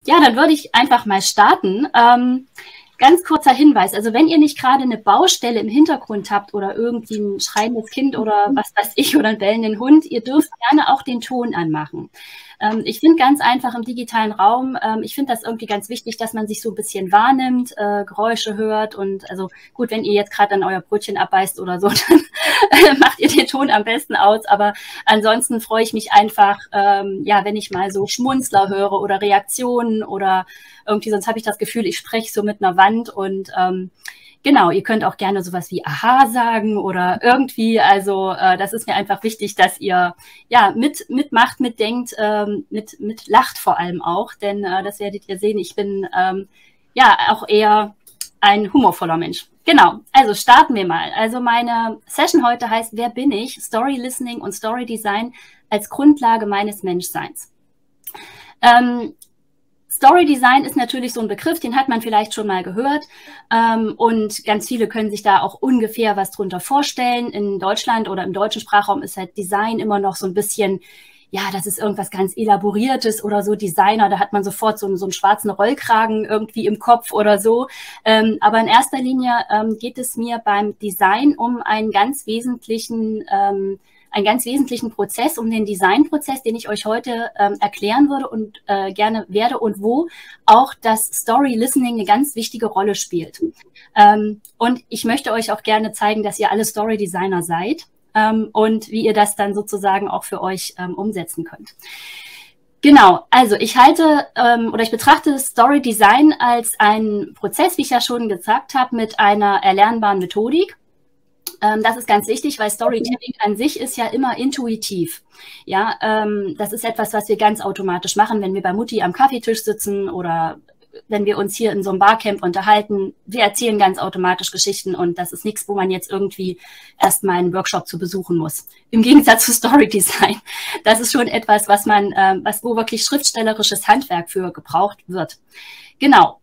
Ja, dann würde ich einfach mal starten. Ganz kurzer Hinweis, also wenn ihr nicht gerade eine Baustelle im Hintergrund habt oder irgendwie ein schreiendes Kind oder was weiß ich oder einen bellenden Hund, ihr dürft gerne auch den Ton anmachen. Ich finde ganz einfach im digitalen Raum, ich finde das irgendwie ganz wichtig, dass man sich so ein bisschen wahrnimmt, Geräusche hört und also gut, wenn ihr jetzt gerade an euer Brötchen abbeißt oder so, dann macht ihr den Ton am besten aus, aber ansonsten freue ich mich einfach, ja, wenn ich mal so Schmunzler höre oder Reaktionen oder irgendwie, sonst habe ich das Gefühl, ich spreche so mit einer Wand und genau, ihr könnt auch gerne sowas wie Aha sagen oder irgendwie, also das ist mir einfach wichtig, dass ihr ja mitmacht, mitdenkt, mit lacht vor allem auch, denn das werdet ihr sehen, ich bin ja auch eher ein humorvoller Mensch. Genau, also starten wir mal. Also meine Session heute heißt, wer bin ich? Story Listening und Story Design als Grundlage meines Menschseins. Story Design ist natürlich so ein Begriff, den hat man vielleicht schon mal gehört und ganz viele können sich da auch ungefähr was drunter vorstellen. In Deutschland oder im deutschen Sprachraum ist halt Design immer noch so ein bisschen, ja, das ist irgendwas ganz Elaboriertes oder so Designer, da hat man sofort so einen schwarzen Rollkragen irgendwie im Kopf oder so. Aber in erster Linie geht es mir beim Design um einen ganz wesentlichen Prozess, um den Designprozess, den ich euch heute erklären würde und gerne werde und wo auch das Story Listening eine ganz wichtige Rolle spielt. Und ich möchte euch auch gerne zeigen, dass ihr alle Story Designer seid und wie ihr das dann sozusagen auch für euch umsetzen könnt. Genau, also ich betrachte Story Design als einen Prozess, wie ich ja schon gesagt habe, mit einer erlernbaren Methodik. Das ist ganz wichtig, weil Storytelling an sich ist ja immer intuitiv. Ja, das ist etwas, was wir ganz automatisch machen, wenn wir bei Mutti am Kaffeetisch sitzen oder wenn wir uns hier in so einem Barcamp unterhalten. Wir erzählen ganz automatisch Geschichten und das ist nichts, wo man jetzt irgendwie erstmal einen Workshop zu besuchen muss. Im Gegensatz zu Story Design. Das ist schon etwas, wo wirklich schriftstellerisches Handwerk für gebraucht wird. Genau.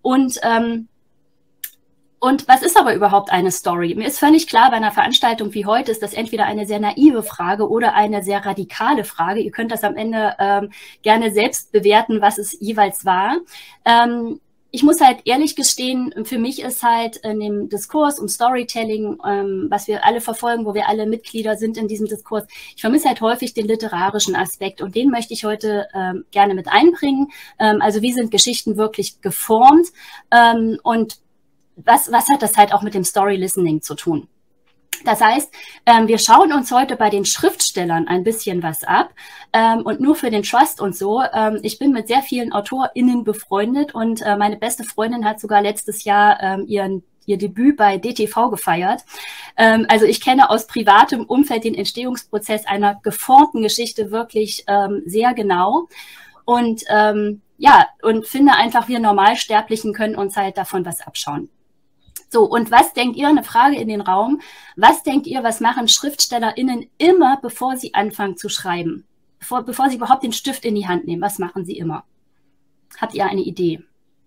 Und was ist aber überhaupt eine Story? Mir ist völlig klar, bei einer Veranstaltung wie heute ist das entweder eine sehr naive Frage oder eine sehr radikale Frage. Ihr könnt das am Ende gerne selbst bewerten, was es jeweils war. Ich muss halt ehrlich gestehen, für mich ist halt in dem Diskurs um Storytelling, was wir alle verfolgen, wo wir alle Mitglieder sind in diesem Diskurs, ich vermisse halt häufig den literarischen Aspekt und den möchte ich heute gerne mit einbringen. Also wie sind Geschichten wirklich geformt und was hat das halt auch mit dem Story Listening zu tun? Das heißt, wir schauen uns heute bei den Schriftstellern ein bisschen was ab und nur für den Trust und so. Ich bin mit sehr vielen AutorInnen befreundet und meine beste Freundin hat sogar letztes Jahr ihr Debüt bei DTV gefeiert. Also ich kenne aus privatem Umfeld den Entstehungsprozess einer geformten Geschichte wirklich sehr genau und ja, und finde einfach, wir Normalsterblichen können uns halt davon was abschauen. So, und was denkt ihr, eine Frage in den Raum, was denkt ihr, was machen SchriftstellerInnen immer, bevor sie anfangen zu schreiben? Bevor sie überhaupt den Stift in die Hand nehmen, was machen sie immer? Habt ihr eine Idee?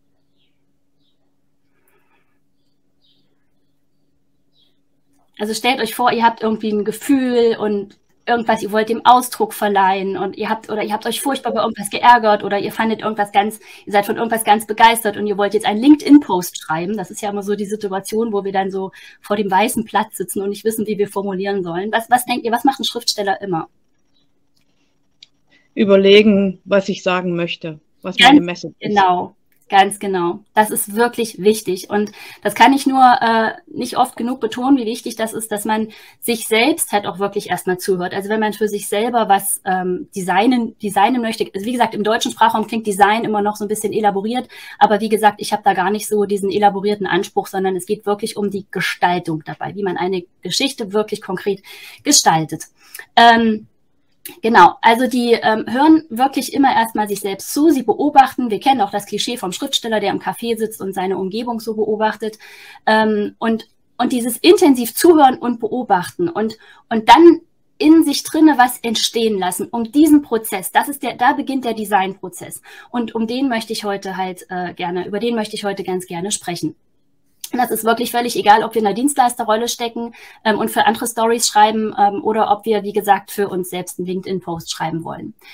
Also stellt euch vor, ihr habt irgendwie ein Gefühl und irgendwas, ihr wollt dem Ausdruck verleihen und ihr habt euch furchtbar bei irgendwas geärgert oder ihr seid von irgendwas ganz begeistert und ihr wollt jetzt einen LinkedIn-Post schreiben. Das ist ja immer so die Situation, wo wir dann so vor dem weißen Platz sitzen und nicht wissen, wie wir formulieren sollen. Was denkt ihr, was macht ein Schriftsteller immer? Überlegen, was ich sagen möchte, was meine Message ist. Genau. Ganz genau. Das ist wirklich wichtig. Und das kann ich nur nicht oft genug betonen, wie wichtig das ist, dass man sich selbst halt auch wirklich erstmal zuhört. Also wenn man für sich selber was designen möchte. Also wie gesagt, im deutschen Sprachraum klingt Design immer noch so ein bisschen elaboriert. Aber wie gesagt, ich habe da gar nicht so diesen elaborierten Anspruch, sondern es geht wirklich um die Gestaltung dabei, wie man eine Geschichte wirklich konkret gestaltet. Genau, also die hören wirklich immer erstmal sich selbst zu, sie beobachten, wir kennen auch das Klischee vom Schriftsteller, der im Café sitzt und seine Umgebung so beobachtet und dieses intensiv zuhören und beobachten und dann in sich drinne was entstehen lassen, um diesen Prozess, da beginnt der Designprozess und über den möchte ich heute ganz gerne sprechen. Das ist wirklich völlig egal, ob wir in einer Dienstleisterrolle stecken und für andere Stories schreiben oder ob wir, wie gesagt, für uns selbst einen LinkedIn-Post schreiben wollen.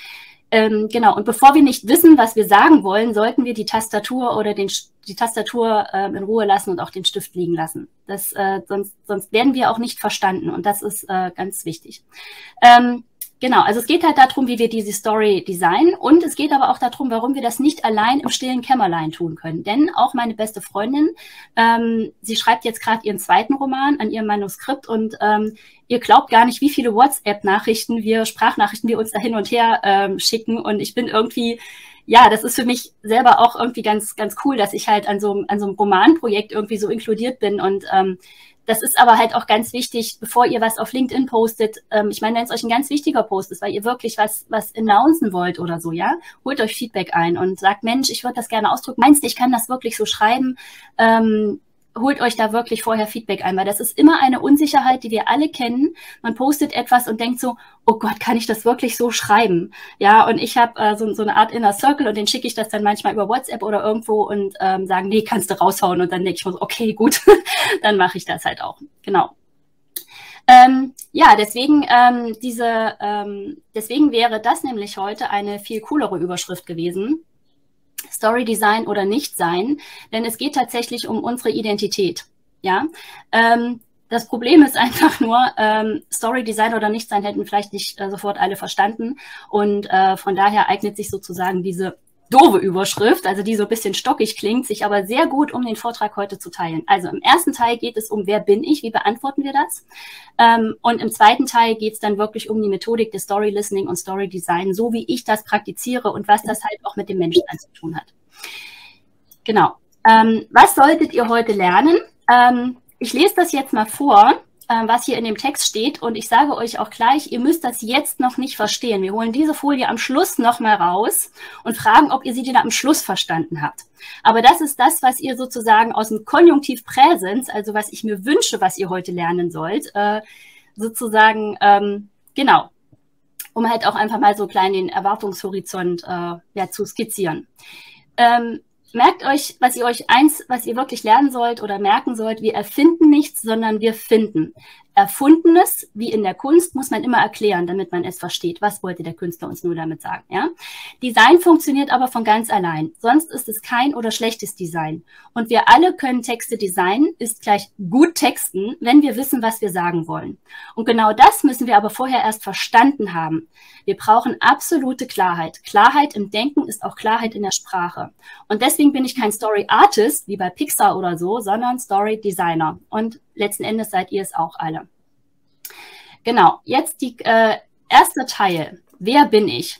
Genau, und bevor wir nicht wissen, was wir sagen wollen, sollten wir die Tastatur oder die Tastatur in Ruhe lassen und auch den Stift liegen lassen. Sonst werden wir auch nicht verstanden und das ist ganz wichtig. Genau, also es geht halt darum, wie wir diese Story designen und es geht aber auch darum, warum wir das nicht allein im stillen Kämmerlein tun können. Denn auch meine beste Freundin, sie schreibt jetzt gerade ihren zweiten Roman an ihrem Manuskript und ihr glaubt gar nicht, wie viele WhatsApp-Nachrichten, Sprachnachrichten wir uns da hin und her schicken und ich bin irgendwie, ja, das ist für mich selber auch irgendwie ganz, ganz cool, dass ich halt an so einem Romanprojekt irgendwie so inkludiert bin und das ist aber halt auch ganz wichtig, bevor ihr was auf LinkedIn postet. Ich meine, wenn es euch ein ganz wichtiger Post ist, weil ihr wirklich was announcen wollt oder so, ja, holt euch Feedback ein und sagt, Mensch, ich würde das gerne ausdrücken. Meinst du, ich kann das wirklich so schreiben? Holt euch da wirklich vorher Feedback ein, weil das ist immer eine Unsicherheit, die wir alle kennen. Man postet etwas und denkt so, oh Gott, kann ich das wirklich so schreiben? Ja, und ich habe so eine Art Inner Circle und den schicke ich das dann manchmal über WhatsApp oder irgendwo und sagen, nee, kannst du raushauen. Und dann denke ich mir so, okay, gut, dann mache ich das halt auch. Genau. Ja, deswegen wäre das nämlich heute eine viel coolere Überschrift gewesen. Story Design oder nicht sein, denn es geht tatsächlich um unsere Identität. Ja, das Problem ist einfach nur, Story Design oder nicht sein hätten vielleicht nicht sofort alle verstanden und von daher eignet sich sozusagen diese doofe Überschrift, also die so ein bisschen stockig klingt, sich aber sehr gut um den Vortrag heute zu teilen. Also im ersten Teil geht es um, wer bin ich, wie beantworten wir das? Und im zweiten Teil geht es dann wirklich um die Methodik des Story Listening und Story Design, so wie ich das praktiziere und was das halt auch mit dem Menschen zu tun hat. Genau. Was solltet ihr heute lernen? Ich lese das jetzt mal vor, was hier in dem Text steht und ich sage euch auch gleich, ihr müsst das jetzt noch nicht verstehen. Wir holen diese Folie am Schluss noch mal raus und fragen, ob ihr sie denn am Schluss verstanden habt. Aber das ist das, was ihr sozusagen aus dem Konjunktiv Präsens, also was ich mir wünsche, was ihr heute lernen sollt, sozusagen, genau, um halt auch einfach mal so klein den Erwartungshorizont ja, zu skizzieren. Merkt euch, was ihr wirklich lernen sollt oder merken sollt, wir erfinden nichts, sondern wir finden. Erfundenes, wie in der Kunst, muss man immer erklären, damit man es versteht. Was wollte der Künstler uns nur damit sagen? Ja? Design funktioniert aber von ganz allein. Sonst ist es kein oder schlechtes Design. Und wir alle können Texte designen, ist gleich gut texten, wenn wir wissen, was wir sagen wollen. Und genau das müssen wir aber vorher erst verstanden haben. Wir brauchen absolute Klarheit. Klarheit im Denken ist auch Klarheit in der Sprache. Und deswegen bin ich kein Story Artist, wie bei Pixar oder so, sondern Story Designer. Und letzten Endes seid ihr es auch alle. Genau, jetzt die erste Teil. Wer bin ich?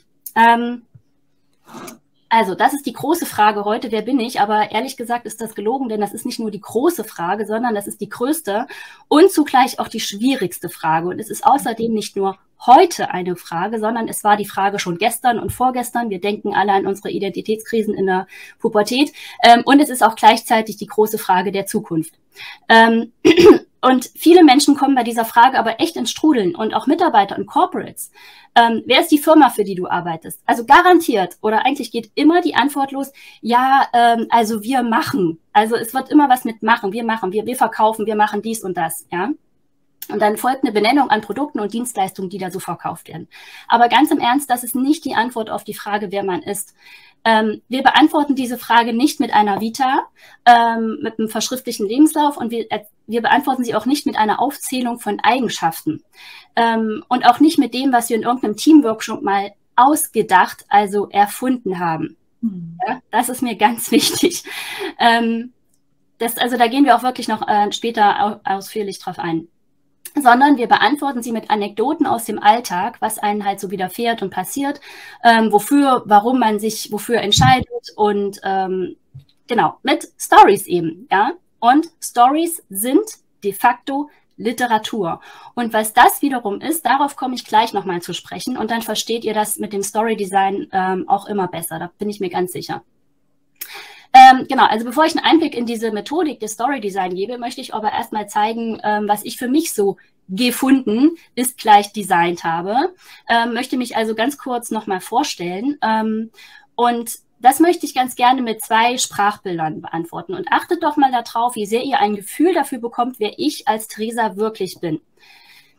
Also, das ist die große Frage heute, wer bin ich? Aber ehrlich gesagt ist das gelogen, denn das ist nicht nur die große Frage, sondern das ist die größte und zugleich auch die schwierigste Frage. Und es ist außerdem nicht nur heute eine Frage, sondern es war die Frage schon gestern und vorgestern. Wir denken alle an unsere Identitätskrisen in der Pubertät. Und es ist auch gleichzeitig die große Frage der Zukunft. Und viele Menschen kommen bei dieser Frage aber echt ins Strudeln und auch Mitarbeiter und Corporates. Wer ist die Firma, für die du arbeitest? Also garantiert oder eigentlich geht immer die Antwort los, ja, also wir machen. Also es wird immer was mit machen, wir verkaufen, wir machen dies und das, ja. Und dann folgt eine Benennung an Produkten und Dienstleistungen, die da so verkauft werden. Aber ganz im Ernst, das ist nicht die Antwort auf die Frage, wer man ist. Wir beantworten diese Frage nicht mit einer Vita, mit einem verschriftlichen Lebenslauf und wir beantworten sie auch nicht mit einer Aufzählung von Eigenschaften und auch nicht mit dem, was wir in irgendeinem Teamworkshop mal ausgedacht, also erfunden haben. Ja, das ist mir ganz wichtig. Also da gehen wir auch wirklich noch später ausführlich drauf ein. Sondern wir beantworten sie mit Anekdoten aus dem Alltag, was einen halt so widerfährt und passiert, warum man sich wofür entscheidet und genau, mit Stories eben, ja. Und Stories sind de facto Literatur. Und was das wiederum ist, darauf komme ich gleich nochmal zu sprechen und dann versteht ihr das mit dem Story Design auch immer besser, da bin ich mir ganz sicher. Genau, also bevor ich einen Einblick in diese Methodik des Story Design gebe, möchte ich aber erstmal zeigen, was ich für mich so gefunden ist gleich designt habe. Möchte mich also ganz kurz nochmal vorstellen. Und das möchte ich ganz gerne mit 2 Sprachbildern beantworten. Und achtet doch mal darauf, wie sehr ihr ein Gefühl dafür bekommt, wer ich als Theresa wirklich bin.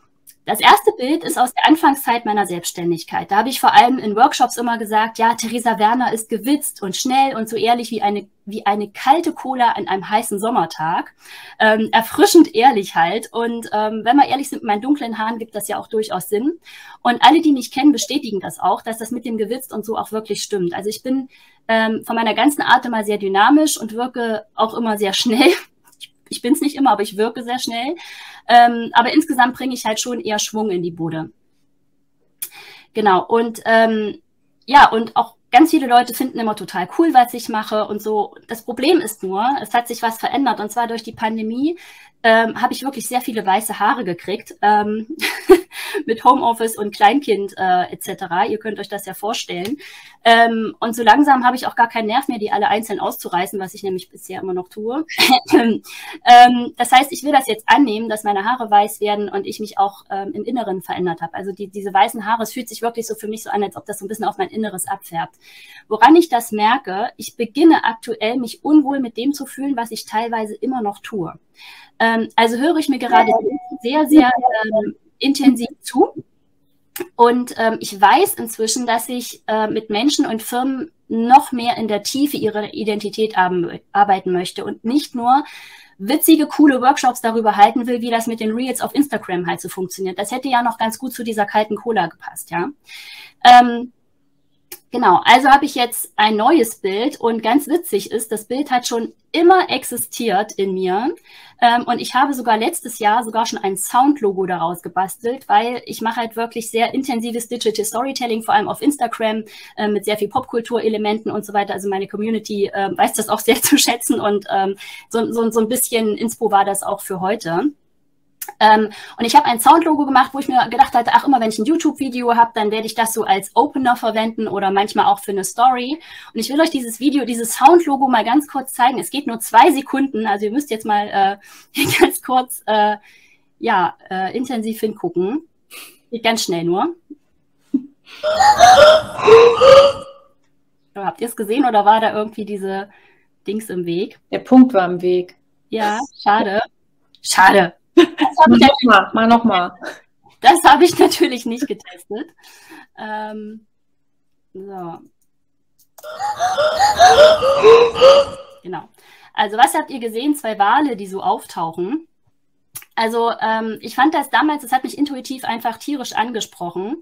Das erste Bild ist aus der Anfangszeit meiner Selbstständigkeit. Da habe ich vor allem in Workshops immer gesagt, ja, Theresa Werner ist gewitzt und schnell und so ehrlich wie eine kalte Cola an einem heißen Sommertag. Erfrischend ehrlich halt. Und wenn wir ehrlich sind, mit meinen dunklen Haaren gibt das ja auch durchaus Sinn. Und alle, die mich kennen, bestätigen das auch, dass das mit dem gewitzt und so auch wirklich stimmt. Also ich bin von meiner ganzen Art immer sehr dynamisch und wirke auch immer sehr schnell. Ich bin es nicht immer, aber ich wirke sehr schnell. Aber insgesamt bringe ich halt schon eher Schwung in die Bude. Genau. Und ja, und auch ganz viele Leute finden immer total cool, was ich mache und so. Das Problem ist nur, es hat sich was verändert. Und zwar durch die Pandemie habe ich wirklich sehr viele weiße Haare gekriegt. Mit Homeoffice und Kleinkind etc. Ihr könnt euch das ja vorstellen. Und so langsam habe ich auch gar keinen Nerv mehr, die alle einzeln auszureißen, was ich nämlich bisher immer noch tue. Das heißt, ich will das jetzt annehmen, dass meine Haare weiß werden und ich mich auch im Inneren verändert habe. Also diese weißen Haare, es fühlt sich wirklich so für mich so an, als ob das so ein bisschen auf mein Inneres abfärbt. Woran ich das merke, ich beginne aktuell, mich unwohl mit dem zu fühlen, was ich teilweise immer noch tue. Also höre ich mir gerade sehr, sehr intensiv zu. Und ich weiß inzwischen, dass ich mit Menschen und Firmen noch mehr in der Tiefe ihrer Identität arbeiten möchte und nicht nur witzige, coole Workshops darüber halten will, wie das mit den Reels auf Instagram halt so funktioniert. Das hätte ja noch ganz gut zu dieser kalten Cola gepasst, ja. Genau, also habe ich jetzt ein neues Bild und ganz witzig ist, das Bild hat schon immer existiert in mir und ich habe sogar letztes Jahr sogar schon ein Soundlogo daraus gebastelt, weil ich mache halt wirklich sehr intensives Digital Storytelling, vor allem auf Instagram mit sehr viel Popkulturelementen und so weiter. Also meine Community weiß das auch sehr zu schätzen und so ein bisschen Inspo war das auch für heute. Und ich habe ein Soundlogo gemacht, wo ich mir gedacht hatte, ach, immer wenn ich ein YouTube-Video habe, dann werde ich das so als Opener verwenden oder manchmal auch für eine Story. Und ich will euch dieses Soundlogo mal ganz kurz zeigen. Es geht nur 2 Sekunden, also ihr müsst jetzt mal ganz kurz intensiv hingucken. Geht ganz schnell nur. Habt ihr es gesehen oder war da irgendwie diese Dings im Weg? Der Punkt war im Weg. Ja, schade. Schade. Mal nochmal. Das habe ich natürlich nicht getestet. So. Genau. Also was habt ihr gesehen? 2 Wale, die so auftauchen. Also ich fand das damals, das hat mich intuitiv einfach tierisch angesprochen.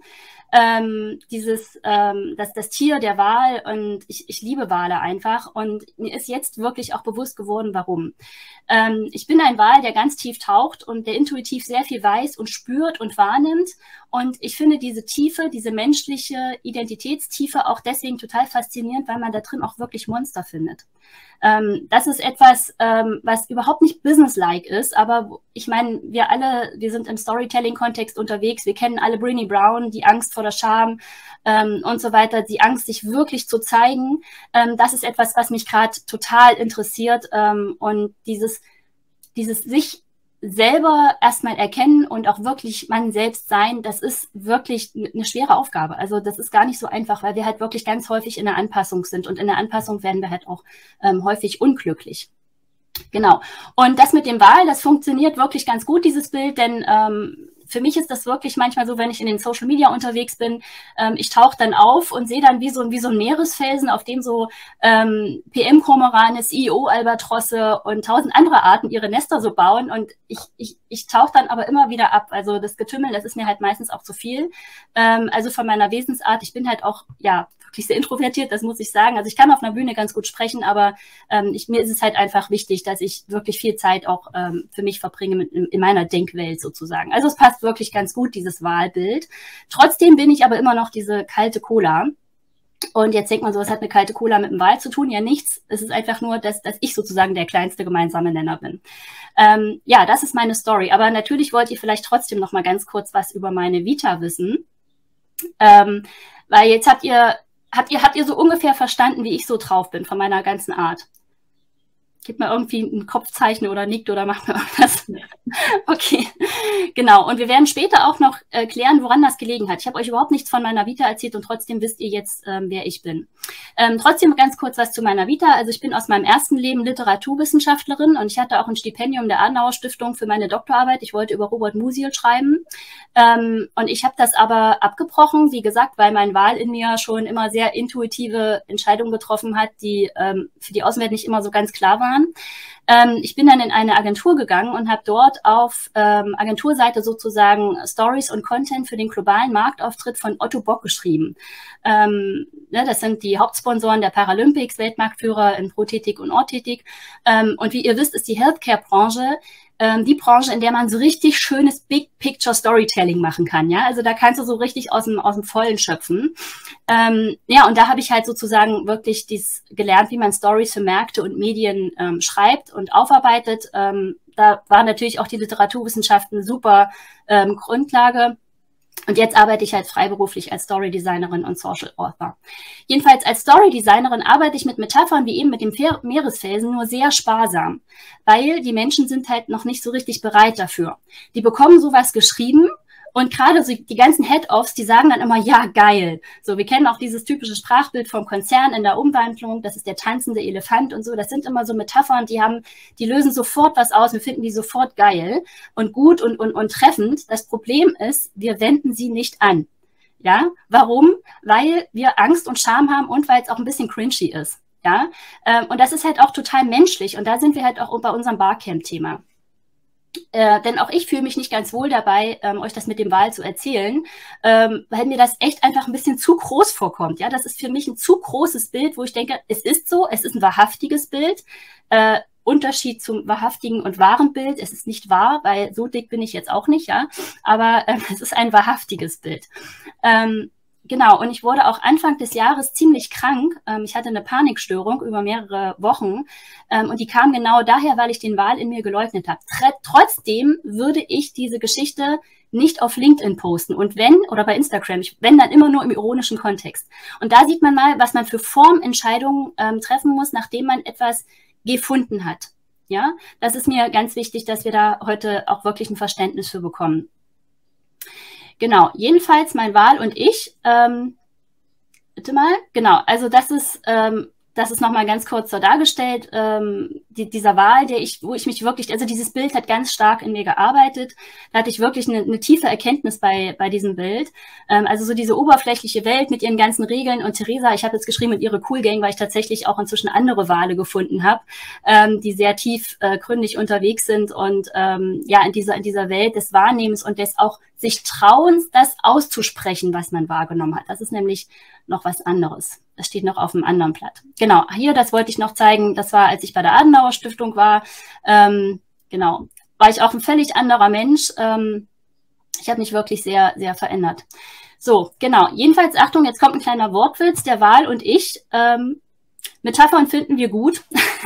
Das Tier, der Wal, und ich liebe Wale einfach und mir ist jetzt wirklich auch bewusst geworden, warum. Ich bin ein Wal, der ganz tief taucht und der intuitiv sehr viel weiß und spürt und wahrnimmt und ich finde diese Tiefe, diese menschliche Identitätstiefe auch deswegen total faszinierend, weil man da drin auch wirklich Monster findet. Das ist etwas, was überhaupt nicht businesslike ist, aber ich meine, wir sind im Storytelling-Kontext unterwegs, wir kennen alle Brené Brown, die Angst vor der Scham und so weiter, die Angst, sich wirklich zu zeigen. Das ist etwas, was mich gerade total interessiert und dieses sich selber erstmal erkennen und auch wirklich man selbst sein, das ist wirklich eine schwere Aufgabe. Also das ist gar nicht so einfach, weil wir halt wirklich ganz häufig in der Anpassung sind und in der Anpassung werden wir halt auch häufig unglücklich. Genau. Und das mit dem Wal, das funktioniert wirklich ganz gut, dieses Bild, denn für mich ist das wirklich manchmal so, wenn ich in den Social Media unterwegs bin, ich tauche dann auf und sehe dann wie so ein Meeresfelsen, auf dem so PM-Kormorane, CEO-Albatrosse und 1000 andere Arten ihre Nester so bauen und ich tauche dann aber immer wieder ab. Also das Getümmel, das ist mir halt meistens auch zu viel. Also von meiner Wesensart, ich bin halt auch, ja, wirklich sehr introvertiert, das muss ich sagen. Also ich kann auf einer Bühne ganz gut sprechen, aber mir ist es halt einfach wichtig, dass ich wirklich viel Zeit auch für mich verbringe in meiner Denkwelt sozusagen. Also es passt wirklich ganz gut, dieses Wahlbild. Trotzdem bin ich aber immer noch diese kalte Cola. Und jetzt denkt man so, was hat eine kalte Cola mit dem Wal zu tun? Ja, nichts. Es ist einfach nur, dass ich sozusagen der kleinste gemeinsame Nenner bin. Ja, das ist meine Story. Aber natürlich wollt ihr vielleicht trotzdem noch mal ganz kurz was über meine Vita wissen. Weil jetzt habt ihr so ungefähr verstanden, wie ich so drauf bin von meiner ganzen Art? Gebt mal irgendwie ein Kopfzeichen oder nickt oder macht mal irgendwas. Okay, genau. Und wir werden später auch noch klären, woran das gelegen hat. Ich habe euch überhaupt nichts von meiner Vita erzählt und trotzdem wisst ihr jetzt, wer ich bin. Trotzdem ganz kurz was zu meiner Vita. Also ich bin aus meinem ersten Leben Literaturwissenschaftlerin und ich hatte auch ein Stipendium der Adenauer Stiftung für meine Doktorarbeit. Ich wollte über Robert Musil schreiben. Und ich habe das aber abgebrochen, wie gesagt, weil mein Wal in mir schon immer sehr intuitive Entscheidungen getroffen hat, die für die Außenwelt nicht immer so ganz klar waren. Ich bin dann in eine Agentur gegangen und habe dort auf Agenturseite sozusagen Stories und Content für den globalen Marktauftritt von Otto Bock geschrieben. Das sind die Hauptsponsoren der Paralympics, Weltmarktführer in Prothetik und Orthetik. Und wie ihr wisst, ist die Healthcare-Branche die Branche, in der man so richtig schönes Big-Picture-Storytelling machen kann. Ja, also da kannst du so richtig aus dem Vollen schöpfen. Ja, und da habe ich halt sozusagen wirklich gelernt, wie man Stories für Märkte und Medien schreibt und aufarbeitet. Da waren natürlich auch die Literaturwissenschaften super Grundlage. Und jetzt arbeite ich halt freiberuflich als Story-Designerin und Social Author. Jedenfalls als Story-Designerin arbeite ich mit Metaphern wie eben mit dem Meeresfelsen nur sehr sparsam, weil die Menschen sind halt noch nicht so richtig bereit dafür. Die bekommen sowas geschrieben und gerade so die ganzen Head-Offs, die sagen dann immer, ja, geil. So, wir kennen auch dieses typische Sprachbild vom Konzern in der Umwandlung, das ist der tanzende Elefant und so. Das sind immer so Metaphern, die lösen sofort was aus, wir finden die sofort geil und gut und treffend. Das Problem ist, wir wenden sie nicht an. Ja, warum? Weil wir Angst und Scham haben und weil es auch ein bisschen cringy ist. Ja, und das ist halt auch total menschlich und da sind wir halt auch bei unserem Barcamp-Thema. Denn auch ich fühle mich nicht ganz wohl dabei, euch das mit dem Wal zu erzählen, weil mir das echt einfach ein bisschen zu groß vorkommt. Ja, das ist für mich ein zu großes Bild, wo ich denke, es ist so, es ist ein wahrhaftiges Bild. Unterschied zum wahrhaftigen und wahren Bild, es ist nicht wahr, weil so dick bin ich jetzt auch nicht, ja, aber es ist ein wahrhaftiges Bild. Genau, und ich wurde auch Anfang des Jahres ziemlich krank. Ich hatte eine Panikstörung über mehrere Wochen und die kam genau daher, weil ich den Wal in mir geleugnet habe. Trotzdem würde ich diese Geschichte nicht auf LinkedIn posten und oder bei Instagram, wenn dann immer nur im ironischen Kontext. Und da sieht man mal, was man für Formentscheidungen treffen muss, nachdem man etwas gefunden hat. Ja, das ist mir ganz wichtig, dass wir da heute auch wirklich ein Verständnis für bekommen. Genau, jedenfalls mein Wal und ich, bitte mal, genau, also das ist nochmal ganz kurz so dargestellt, dieser Wal, wo ich mich wirklich, also dieses Bild hat ganz stark in mir gearbeitet, da hatte ich wirklich eine tiefe Erkenntnis bei diesem Bild, also so diese oberflächliche Welt mit ihren ganzen Regeln und Theresa, ich habe jetzt geschrieben mit ihre Cool Gang, weil ich tatsächlich auch inzwischen andere Wale gefunden habe, die sehr tiefgründig unterwegs sind und ja, in dieser Welt des Wahrnehmens und des auch sich Trauens, das auszusprechen, was man wahrgenommen hat. Das ist nämlich noch was anderes. Das steht noch auf einem anderen Blatt. Genau, hier, das wollte ich noch zeigen. Das war, als ich bei der Adenauer Stiftung war. Genau, war ich auch ein völlig anderer Mensch. Ich habe mich wirklich sehr, sehr verändert. So, genau. Jedenfalls, Achtung, jetzt kommt ein kleiner Wortwitz. Der Wal und ich. Metaphern finden wir gut.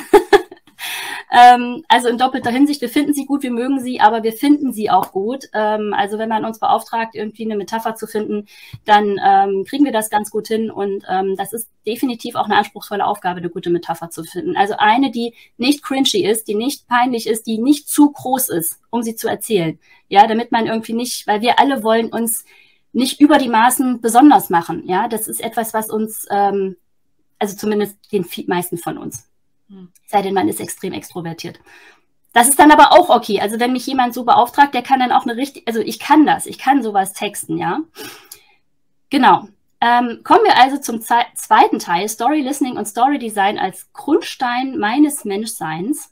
Also in doppelter Hinsicht, wir finden sie gut, wir mögen sie, aber wir finden sie auch gut. Also wenn man uns beauftragt, irgendwie eine Metapher zu finden, dann kriegen wir das ganz gut hin und das ist definitiv auch eine anspruchsvolle Aufgabe, eine gute Metapher zu finden. Also eine, die nicht cringy ist, die nicht peinlich ist, die nicht zu groß ist, um sie zu erzählen. Ja, damit man irgendwie nicht, weil wir alle wollen uns nicht über die Maßen besonders machen. Ja, das ist etwas, was uns, also zumindest den meisten von uns. Sei denn, man ist extrem extrovertiert. Das ist dann aber auch okay. Also wenn mich jemand so beauftragt, der kann dann auch also ich kann sowas texten, ja. Genau. Kommen wir also zum zweiten Teil, Story Listening und Story Design als Grundstein meines Menschseins.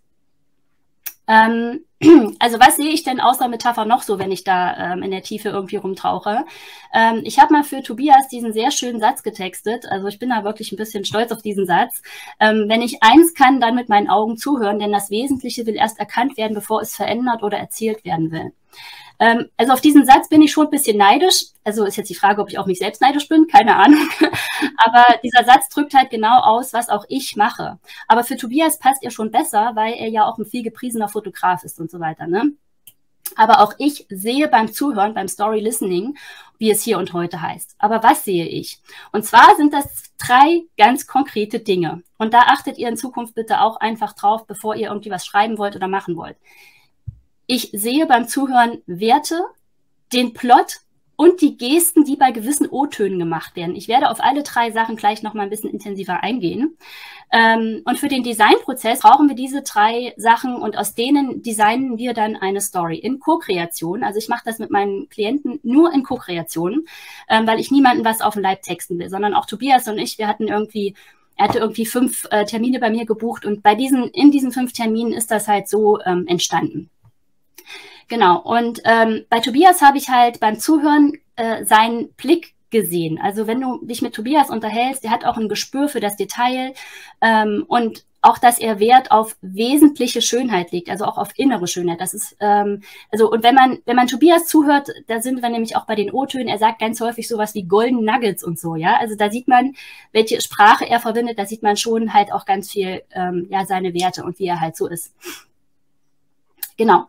Also was sehe ich denn außer Metapher noch so, wenn ich da in der Tiefe irgendwie rumtauche? Ich habe mal für Tobias diesen sehr schönen Satz getextet. Also ich bin da wirklich ein bisschen stolz auf diesen Satz. Wenn ich eins kann, dann mit meinen Augen zuhören, denn das Wesentliche will erst erkannt werden, bevor es verändert oder erzählt werden will. Also auf diesen Satz bin ich schon ein bisschen neidisch. Also ist jetzt die Frage, ob ich auch mich selbst neidisch bin, keine Ahnung. Aber dieser Satz drückt halt genau aus, was auch ich mache. Aber für Tobias passt er schon besser, weil er ja auch ein viel gepriesener Fotograf ist und so weiter, ne? Aber auch ich sehe beim Zuhören, beim Story Listening wie es hier und heute heißt. Aber was sehe ich? Und zwar sind das 3 ganz konkrete Dinge. Und da achtet ihr in Zukunft bitte auch einfach drauf, bevor ihr irgendwie was schreiben wollt oder machen wollt. Ich sehe beim Zuhören Werte, den Plot und die Gesten, die bei gewissen O-Tönen gemacht werden. Ich werde auf alle 3 Sachen gleich noch mal ein bisschen intensiver eingehen. Und für den Designprozess brauchen wir diese 3 Sachen und aus denen designen wir dann eine Story in Co-Kreation. Also ich mache das mit meinen Klienten nur in Co-Kreation, weil ich niemanden was auf den Leib texten will, sondern auch Tobias und ich, er hatte irgendwie 5 Termine bei mir gebucht und in diesen 5 Terminen ist das halt so entstanden. Genau, und bei Tobias habe ich halt beim Zuhören seinen Blick gesehen. Also wenn du dich mit Tobias unterhältst, der hat auch ein Gespür für das Detail und auch, dass er Wert auf wesentliche Schönheit legt, also auch auf innere Schönheit. Das ist, und wenn man Tobias zuhört, da sind wir nämlich auch bei den O-Tönen, er sagt ganz häufig sowas wie Golden Nuggets und so, ja. Also da sieht man, welche Sprache er verwendet, da sieht man schon halt auch ganz viel, seine Werte und wie er halt so ist. Genau.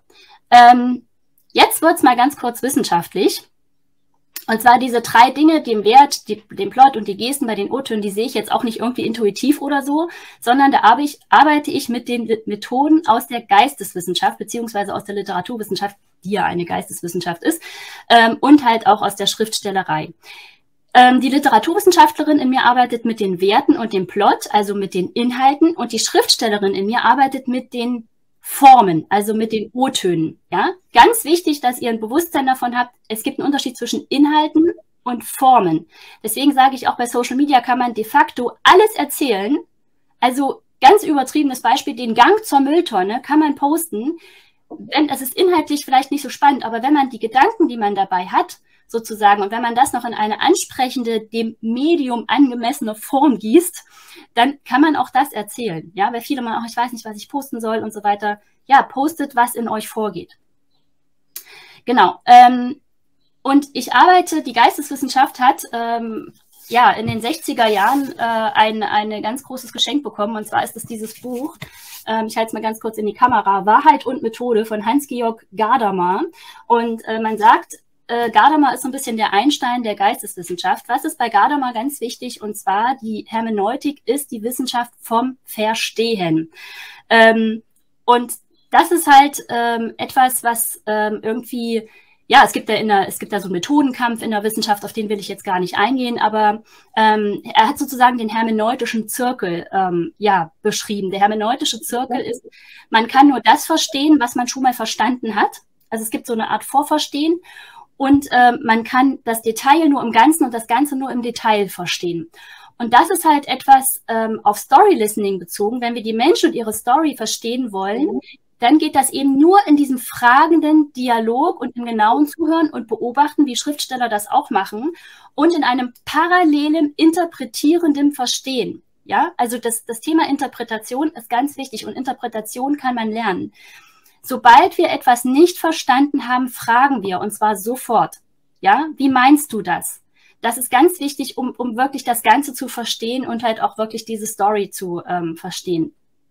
Jetzt wird's mal ganz kurz wissenschaftlich. Und zwar diese 3 Dinge, den Wert, den Plot und die Gesten bei den O-Tönen, die sehe ich jetzt auch nicht irgendwie intuitiv oder so, sondern da arbeite ich mit den Methoden aus der Geisteswissenschaft beziehungsweise aus der Literaturwissenschaft, die ja eine Geisteswissenschaft ist, und halt auch aus der Schriftstellerei. Die Literaturwissenschaftlerin in mir arbeitet mit den Werten und dem Plot, also mit den Inhalten, und die Schriftstellerin in mir arbeitet mit den Formen, also mit den O-Tönen. Ja? Ganz wichtig, dass ihr ein Bewusstsein davon habt, es gibt einen Unterschied zwischen Inhalten und Formen. Deswegen sage ich auch, bei Social Media kann man de facto alles erzählen. Also ganz übertriebenes Beispiel, den Gang zur Mülltonne kann man posten. Das ist inhaltlich vielleicht nicht so spannend, aber wenn man die Gedanken, die man dabei hat, sozusagen, und wenn man das noch in eine ansprechende, dem Medium angemessene Form gießt, dann kann man auch das erzählen. Ja, weil viele mal auch, ich weiß nicht, was ich posten soll und so weiter. Ja, postet, was in euch vorgeht. Genau. Und ich arbeite, die Geisteswissenschaft hat in den 60er Jahren ein ganz großes Geschenk bekommen, und zwar ist es dieses Buch, ich halte es mal ganz kurz in die Kamera, Wahrheit und Methode von Hans-Georg Gadamer. Und man sagt, Gadamer ist so ein bisschen der Einstein der Geisteswissenschaft. Was ist bei Gadamer ganz wichtig? Und zwar, die Hermeneutik ist die Wissenschaft vom Verstehen. Und das ist halt etwas, was irgendwie, ja, es gibt da so einen Methodenkampf in der Wissenschaft, auf den will ich jetzt gar nicht eingehen, aber er hat sozusagen den hermeneutischen Zirkel beschrieben. Der hermeneutische Zirkel ist, man kann nur das verstehen, was man schon mal verstanden hat. Also es gibt so eine Art Vorverstehen. Und man kann das Detail nur im Ganzen und das Ganze nur im Detail verstehen. Und das ist halt etwas auf Story-Listening bezogen. Wenn wir die Menschen und ihre Story verstehen wollen, dann geht das eben nur in diesem fragenden Dialog und im genauen Zuhören und Beobachten, wie Schriftsteller das auch machen, und in einem parallelen, interpretierenden Verstehen. Ja, also das Thema Interpretation ist ganz wichtig, und Interpretation kann man lernen. Sobald wir etwas nicht verstanden haben, fragen wir, und zwar sofort. Ja, wie meinst du das? Das ist ganz wichtig, um wirklich das Ganze zu verstehen und halt auch wirklich diese Story zu verstehen.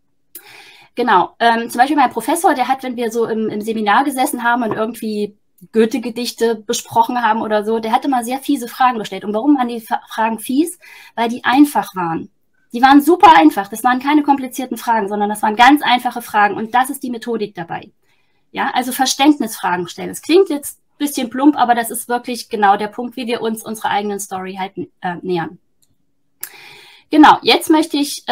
Genau. Zum Beispiel mein Professor, der hat, wenn wir so im Seminar gesessen haben und irgendwie Goethe-Gedichte besprochen haben oder so, der hat immer sehr fiese Fragen gestellt. Und warum waren die Fragen fies? Weil die einfach waren. Die waren super einfach. Das waren keine komplizierten Fragen, sondern das waren ganz einfache Fragen. Und das ist die Methodik dabei. Ja, also Verständnisfragen stellen. Das klingt jetzt ein bisschen plump, aber das ist wirklich genau der Punkt, wie wir uns unserer eigenen Story halt nähern. Genau, jetzt möchte ich,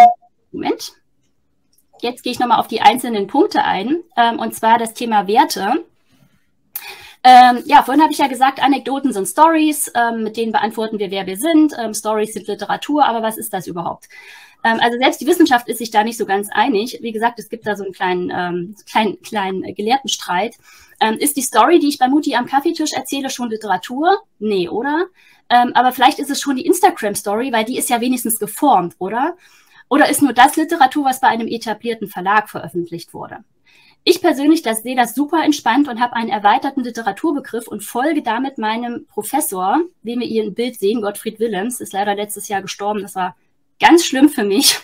jetzt gehe ich nochmal auf die einzelnen Punkte ein, und zwar das Thema Werte. Vorhin habe ich ja gesagt, Anekdoten sind Stories, mit denen beantworten wir, wer wir sind. Stories sind Literatur, aber was ist das überhaupt? Also selbst die Wissenschaft ist sich da nicht so ganz einig. Wie gesagt, es gibt da so einen kleinen Gelehrtenstreit. Ist die Story, die ich bei Mutti am Kaffeetisch erzähle, schon Literatur? Nee, oder? Aber vielleicht ist es schon die Instagram-Story, weil die ist ja wenigstens geformt, oder? Oder ist nur das Literatur, was bei einem etablierten Verlag veröffentlicht wurde? Ich persönlich sehe das super entspannt und habe einen erweiterten Literaturbegriff und folge damit meinem Professor, den wir hier im Bild sehen, Gottfried Willems, ist leider letztes Jahr gestorben, das war ganz schlimm für mich.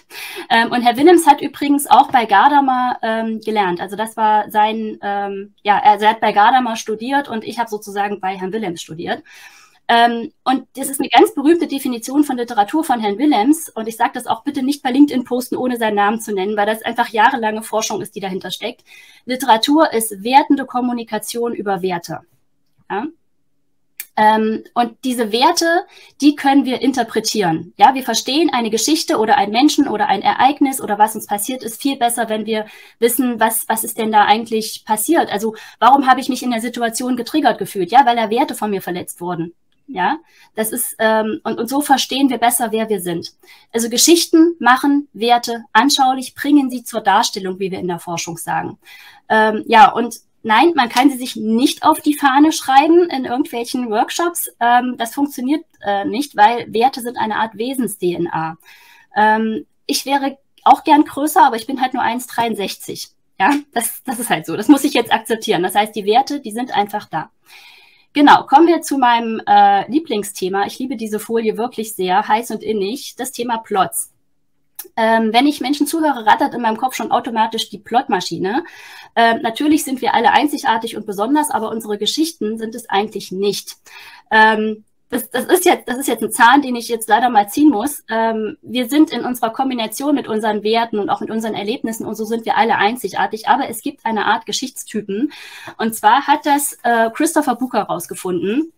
Und Herr Willems hat übrigens auch bei Gadamer gelernt. Also das war sein, also er hat bei Gadamer studiert und ich habe sozusagen bei Herrn Willems studiert. Und das ist eine ganz berühmte Definition von Literatur von Herrn Willems. Und ich sage das auch bitte nicht bei LinkedIn posten, ohne seinen Namen zu nennen, weil das einfach jahrelange Forschung ist, die dahinter steckt. Literatur ist wertende Kommunikation über Werte. Ja? Und diese Werte, die können wir interpretieren. Ja, wir verstehen eine Geschichte oder einen Menschen oder ein Ereignis oder was uns passiert ist viel besser, wenn wir wissen, was ist denn da eigentlich passiert. Also warum habe ich mich in der Situation getriggert gefühlt? Ja, weil da Werte von mir verletzt wurden. Ja, das ist, und so verstehen wir besser, wer wir sind. Also Geschichten machen Werte anschaulich, bringen sie zur Darstellung, wie wir in der Forschung sagen. Ja, und nein, man kann sie sich nicht auf die Fahne schreiben in irgendwelchen Workshops. Das funktioniert nicht, weil Werte sind eine Art Wesens-DNA. Ich wäre auch gern größer, aber ich bin halt nur 1,63. Ja, das ist halt so. Das muss ich jetzt akzeptieren. Das heißt, die Werte, die sind einfach da. Genau, kommen wir zu meinem Lieblingsthema. Ich liebe diese Folie wirklich sehr, heiß und innig, das Thema Plots. Wenn ich Menschen zuhöre, rattert in meinem Kopf schon automatisch die Plotmaschine. Natürlich sind wir alle einzigartig und besonders, aber unsere Geschichten sind es eigentlich nicht. Das ist jetzt ein Zahn, den ich jetzt leider mal ziehen muss. Wir sind in unserer Kombination mit unseren Werten und auch mit unseren Erlebnissen und so sind wir alle einzigartig, aber es gibt eine Art Geschichtstypen. Und zwar hat das Christopher Booker rausgefunden.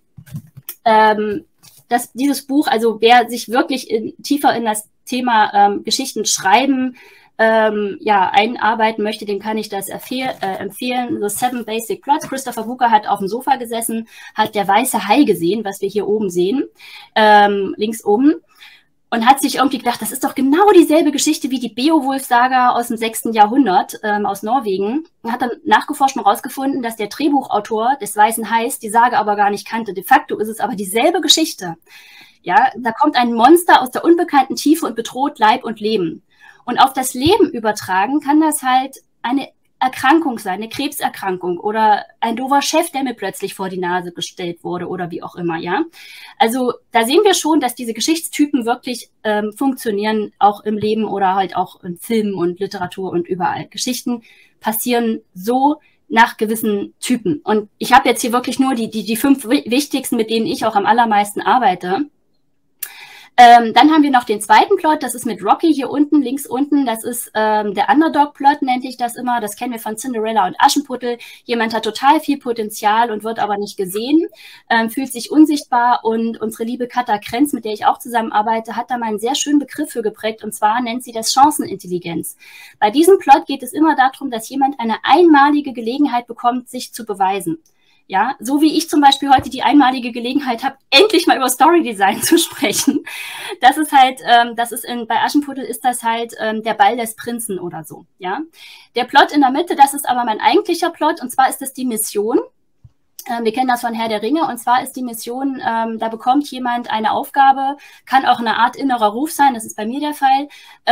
Dieses Buch, also wer sich wirklich tiefer in das Thema Geschichten schreiben einarbeiten möchte, dem kann ich das empfehlen. The Seven Basic Plots. Christopher Booker hat auf dem Sofa gesessen, hat der weiße Hai gesehen, was wir hier oben sehen, links oben, und hat sich irgendwie gedacht, das ist doch genau dieselbe Geschichte wie die Beowulf-Saga aus dem 6. Jahrhundert aus Norwegen. Und hat dann nachgeforscht und herausgefunden, dass der Drehbuchautor des Weißen Hais die Sage aber gar nicht kannte. De facto ist es aber dieselbe Geschichte. Ja, da kommt ein Monster aus der unbekannten Tiefe und bedroht Leib und Leben. Und auf das Leben übertragen kann das halt eine Erkrankung sein, eine Krebserkrankung oder ein doofer Chef, der mir plötzlich vor die Nase gestellt wurde oder wie auch immer, ja. Also da sehen wir schon, dass diese Geschichtstypen wirklich funktionieren, auch im Leben oder halt auch in Filmen und Literatur und überall. Geschichten passieren so nach gewissen Typen. Und ich habe jetzt hier wirklich nur die 5 wichtigsten, mit denen ich auch am allermeisten arbeite. Dann haben wir noch den zweiten Plot, das ist mit Rocky hier unten, links unten, das ist der Underdog-Plot, nennt ich das immer, das kennen wir von Cinderella und Aschenputtel. Jemand hat total viel Potenzial und wird aber nicht gesehen, fühlt sich unsichtbar, und unsere liebe Katha Krenz, mit der ich auch zusammenarbeite, hat da mal einen sehr schönen Begriff für geprägt, und zwar nennt sie das Chancenintelligenz. Bei diesem Plot geht es immer darum, dass jemand eine einmalige Gelegenheit bekommt, sich zu beweisen. Ja, so wie ich zum Beispiel heute die einmalige Gelegenheit habe, endlich mal über Storydesign zu sprechen. Das ist halt, bei Aschenputtel ist das halt der Ball des Prinzen oder so. Ja, der Plot in der Mitte, das ist aber mein eigentlicher Plot, und zwar ist es die Mission. Wir kennen das von Herr der Ringe, und zwar ist die Mission, da bekommt jemand eine Aufgabe, kann auch eine Art innerer Ruf sein, das ist bei mir der Fall,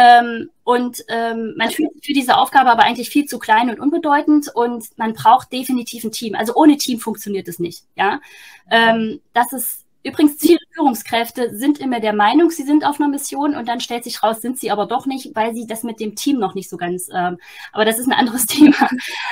man fühlt sich für diese Aufgabe aber eigentlich viel zu klein und unbedeutend, und man braucht definitiv ein Team. Also ohne Team funktioniert es nicht. Ja, das ist übrigens, Führungskräfte sind immer der Meinung, sie sind auf einer Mission, und dann stellt sich raus, sind sie aber doch nicht, weil sie das mit dem Team noch nicht so ganz, aber das ist ein anderes Thema.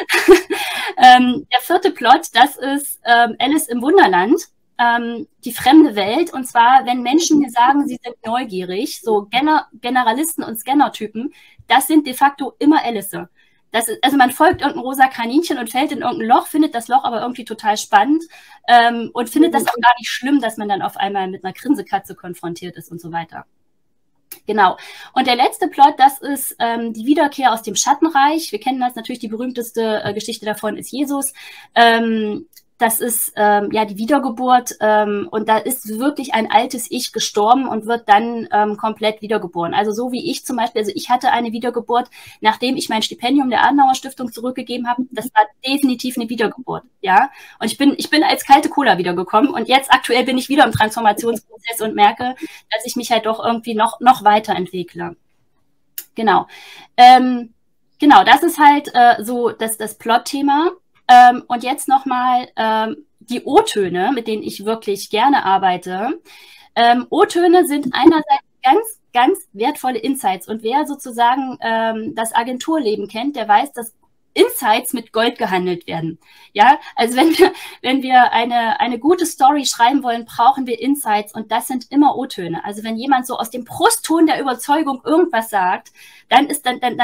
Der vierte Plot, das ist Alice im Wunderland, die fremde Welt, und zwar, wenn Menschen mir sagen, sie sind neugierig, so Generalisten und Scanner-Typen, das sind de facto immer Alice. Also man folgt irgendein rosa Kaninchen und fällt in irgendein Loch, findet das Loch aber irgendwie total spannend und findet das auch gar nicht schlimm, dass man dann auf einmal mit einer Grinsekatze konfrontiert ist und so weiter. Genau. Und der letzte Plot, das ist die Wiederkehr aus dem Schattenreich. Wir kennen das natürlich, die berühmteste Geschichte davon ist Jesus. Das ist die Wiedergeburt, und da ist wirklich ein altes Ich gestorben und wird dann komplett wiedergeboren. Also so wie ich zum Beispiel, also ich hatte eine Wiedergeburt, nachdem ich mein Stipendium der Adenauer Stiftung zurückgegeben habe. Das war definitiv eine Wiedergeburt, ja. Und ich bin als kalte Cola wiedergekommen, und jetzt aktuell bin ich wieder im Transformationsprozess und merke, dass ich mich halt doch irgendwie noch weiterentwickle. Genau. Genau, das ist halt so das Plot-Thema. Und jetzt nochmal die O-Töne, mit denen ich wirklich gerne arbeite. O-Töne sind einerseits ganz ganz wertvolle Insights. Und wer sozusagen das Agenturleben kennt, der weiß, dass Insights mit Gold gehandelt werden. Ja, also wenn wir eine gute Story schreiben wollen, brauchen wir Insights und das sind immer O-Töne. Also wenn jemand so aus dem Brustton der Überzeugung irgendwas sagt, dann ist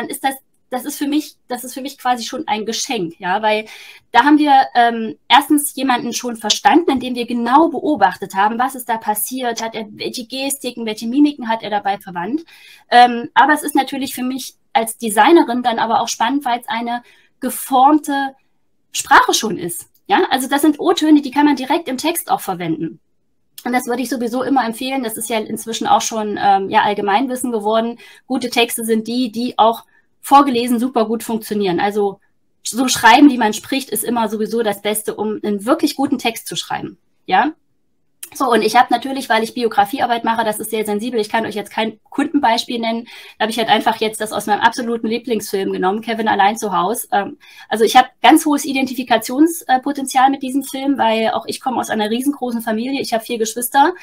das ist für mich quasi schon ein Geschenk, ja, weil da haben wir erstens jemanden schon verstanden, indem wir genau beobachtet haben, was ist da passiert, welche Gestiken, welche Mimiken hat er dabei verwandt. Aber es ist natürlich für mich als Designerin dann aber auch spannend, weil es eine geformte Sprache schon ist. Ja, also das sind O-Töne, die kann man direkt im Text auch verwenden. Und das würde ich sowieso immer empfehlen. Das ist ja inzwischen auch schon Allgemeinwissen geworden. Gute Texte sind die auch vorgelesen super gut funktionieren. Also so schreiben, wie man spricht, ist immer sowieso das Beste, um einen wirklich guten Text zu schreiben. Ja. So, und ich habe natürlich, weil ich Biografiearbeit mache, das ist sehr sensibel, ich kann euch jetzt kein Kundenbeispiel nennen, da habe ich halt einfach jetzt das aus meinem absoluten Lieblingsfilm genommen, Kevin allein zu Haus. Also ich habe ganz hohes Identifikationspotenzial mit diesem Film, weil auch ich komme aus einer riesengroßen Familie, ich habe 4 Geschwister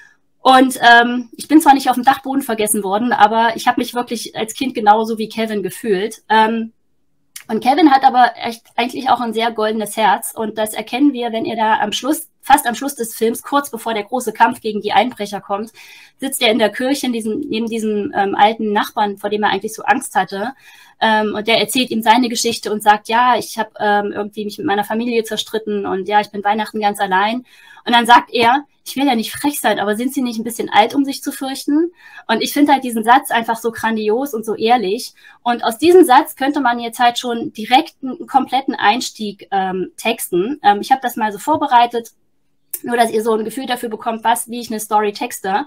und ich bin zwar nicht auf dem Dachboden vergessen worden, aber ich habe mich wirklich als Kind genauso wie Kevin gefühlt. Und Kevin hat aber echt eigentlich auch ein sehr goldenes Herz und das erkennen wir, wenn ihr da fast am Schluss des Films, kurz bevor der große Kampf gegen die Einbrecher kommt, sitzt er in der Kirche neben diesem alten Nachbarn, vor dem er eigentlich so Angst hatte. Und der erzählt ihm seine Geschichte und sagt, ja, ich habe irgendwie mich mit meiner Familie zerstritten und ja, ich bin Weihnachten ganz allein. Und dann sagt er, ich will ja nicht frech sein, aber sind Sie nicht ein bisschen alt, um sich zu fürchten? Und ich finde halt diesen Satz einfach so grandios und so ehrlich. Und aus diesem Satz könnte man jetzt halt schon direkt einen kompletten Einstieg texten. Ich habe das mal so vorbereitet, nur dass ihr so ein Gefühl dafür bekommt, wie ich eine Story texte.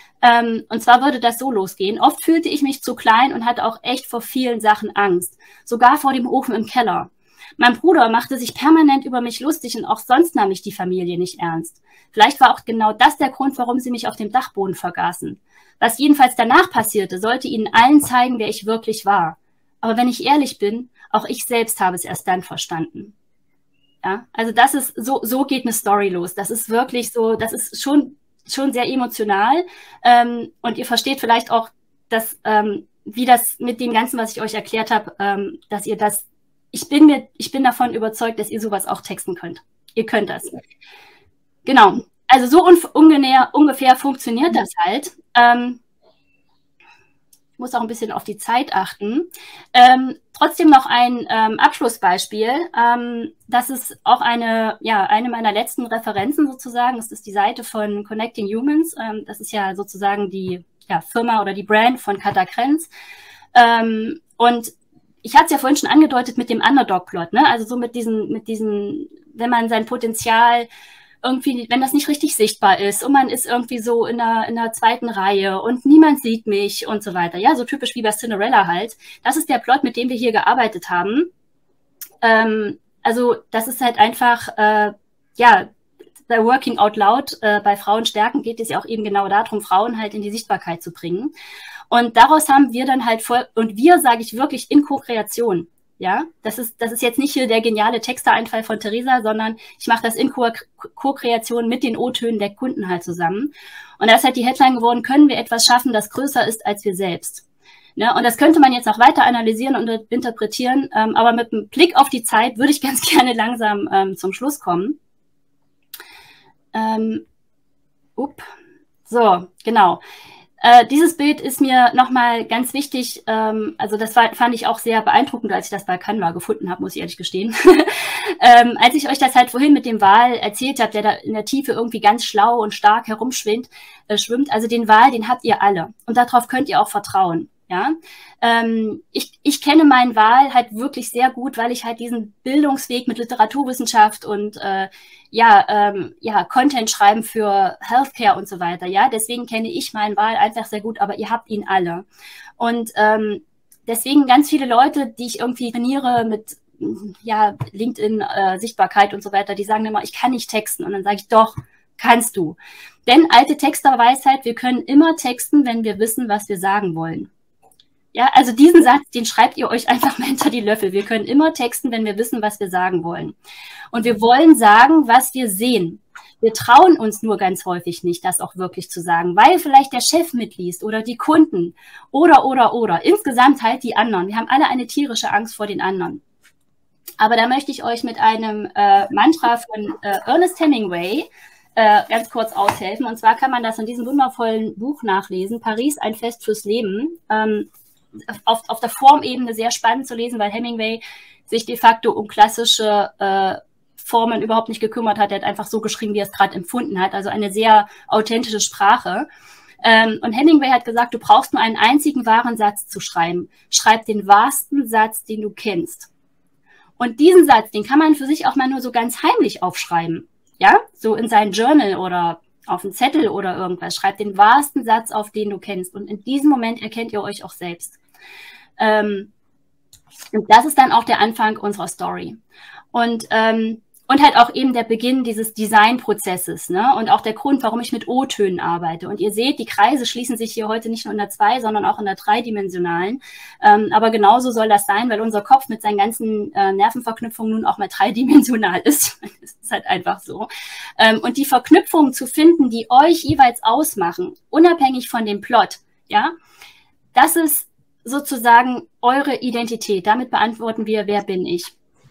Und zwar würde das so losgehen. Oft fühlte ich mich zu klein und hatte auch echt vor vielen Sachen Angst. Sogar vor dem Ofen im Keller. Mein Bruder machte sich permanent über mich lustig und auch sonst nahm ich die Familie nicht ernst. Vielleicht war auch genau das der Grund, warum sie mich auf dem Dachboden vergaßen. Was jedenfalls danach passierte, sollte ihnen allen zeigen, wer ich wirklich war. Aber wenn ich ehrlich bin, auch ich selbst habe es erst dann verstanden. Ja, also das ist, so geht eine Story los. Das ist wirklich so, das ist schon sehr emotional. Und ihr versteht vielleicht auch, dass, wie das mit dem Ganzen, was ich euch erklärt habe, dass ihr das, ich bin davon überzeugt, dass ihr sowas auch texten könnt. Ihr könnt das. Genau. Also so ungefähr funktioniert das halt. Ich muss auch ein bisschen auf die Zeit achten. Trotzdem noch ein Abschlussbeispiel. Das ist auch eine meiner letzten Referenzen sozusagen. Das ist die Seite von Connecting Humans. Das ist ja sozusagen die Firma oder die Brand von Katha Krenz. Und ich hatte es ja vorhin schon angedeutet mit dem Underdog-Plot, ne? Also so mit diesen, wenn man sein Potenzial irgendwie, wenn das nicht richtig sichtbar ist und man ist irgendwie so in der zweiten Reihe und niemand sieht mich und so weiter. Ja, so typisch wie bei Cinderella halt. Das ist der Plot, mit dem wir hier gearbeitet haben. Also das ist halt einfach, bei Working Out Loud, bei Frauen stärken geht es ja auch eben genau darum, Frauen halt in die Sichtbarkeit zu bringen. Und daraus haben wir dann halt und wir sage ich wirklich in Co-Kreation. Ja, das ist jetzt nicht hier der geniale Textereinfall von Theresa, sondern ich mache das in Co-Kreation mit den O-Tönen der Kunden halt zusammen. Und da ist halt die Headline geworden, können wir etwas schaffen, das größer ist als wir selbst. Ne? Und das könnte man jetzt noch weiter analysieren und interpretieren, aber mit einem Blick auf die Zeit würde ich ganz gerne langsam zum Schluss kommen. So, genau. Dieses Bild ist mir nochmal ganz wichtig, also das fand ich auch sehr beeindruckend, als ich das bei Canva gefunden habe, muss ich ehrlich gestehen. Als ich euch das halt vorhin mit dem Wal erzählt habe, der da in der Tiefe irgendwie ganz schlau und stark herumschwimmt, also den Wal, den habt ihr alle und darauf könnt ihr auch vertrauen. Ja, ich kenne meinen Wal halt wirklich sehr gut, weil ich halt diesen Bildungsweg mit Literaturwissenschaft und Content schreiben für Healthcare und so weiter. Ja, deswegen kenne ich meinen Wal einfach sehr gut, aber ihr habt ihn alle. Und deswegen ganz viele Leute, die ich irgendwie trainiere mit LinkedIn, Sichtbarkeit und so weiter, die sagen immer, ich kann nicht texten. Und dann sage ich, doch, kannst du. Denn alte Texterweisheit, wir können immer texten, wenn wir wissen, was wir sagen wollen. Ja, also diesen Satz, den schreibt ihr euch einfach mal hinter die Löffel. Wir können immer texten, wenn wir wissen, was wir sagen wollen. Und wir wollen sagen, was wir sehen. Wir trauen uns nur ganz häufig nicht, das auch wirklich zu sagen, weil vielleicht der Chef mitliest oder die Kunden oder. Insgesamt halt die anderen. Wir haben alle eine tierische Angst vor den anderen. Aber da möchte ich euch mit einem Mantra von Ernest Hemingway ganz kurz aushelfen. Und zwar kann man das in diesem wundervollen Buch nachlesen, Paris, ein Fest fürs Leben. Auf der Formebene sehr spannend zu lesen, weil Hemingway sich de facto um klassische Formen überhaupt nicht gekümmert hat. Er hat einfach so geschrieben, wie er es gerade empfunden hat. Also eine sehr authentische Sprache. Und Hemingway hat gesagt, du brauchst nur einen einzigen wahren Satz zu schreiben. Schreib den wahrsten Satz, den du kennst. Und diesen Satz, den kann man für sich auch mal nur so ganz heimlich aufschreiben. Ja, so in sein Journal oder auf einen Zettel oder irgendwas. Schreibt den wahrsten Satz auf, den du kennst. Und in diesem Moment erkennt ihr euch auch selbst. Und das ist dann auch der Anfang unserer Story. Und halt auch eben der Beginn dieses Designprozesses, ne? Und auch der Grund, warum ich mit O-Tönen arbeite. Und ihr seht, die Kreise schließen sich hier heute nicht nur in der 2, sondern auch in der 3-dimensionalen. Aber genauso soll das sein, weil unser Kopf mit seinen ganzen Nervenverknüpfungen nun auch mal 3-dimensional ist. Das ist halt einfach so. Und die Verknüpfungen zu finden, die euch jeweils ausmachen, unabhängig von dem Plot, ja, das ist sozusagen eure Identität. Damit beantworten wir, wer bin ich?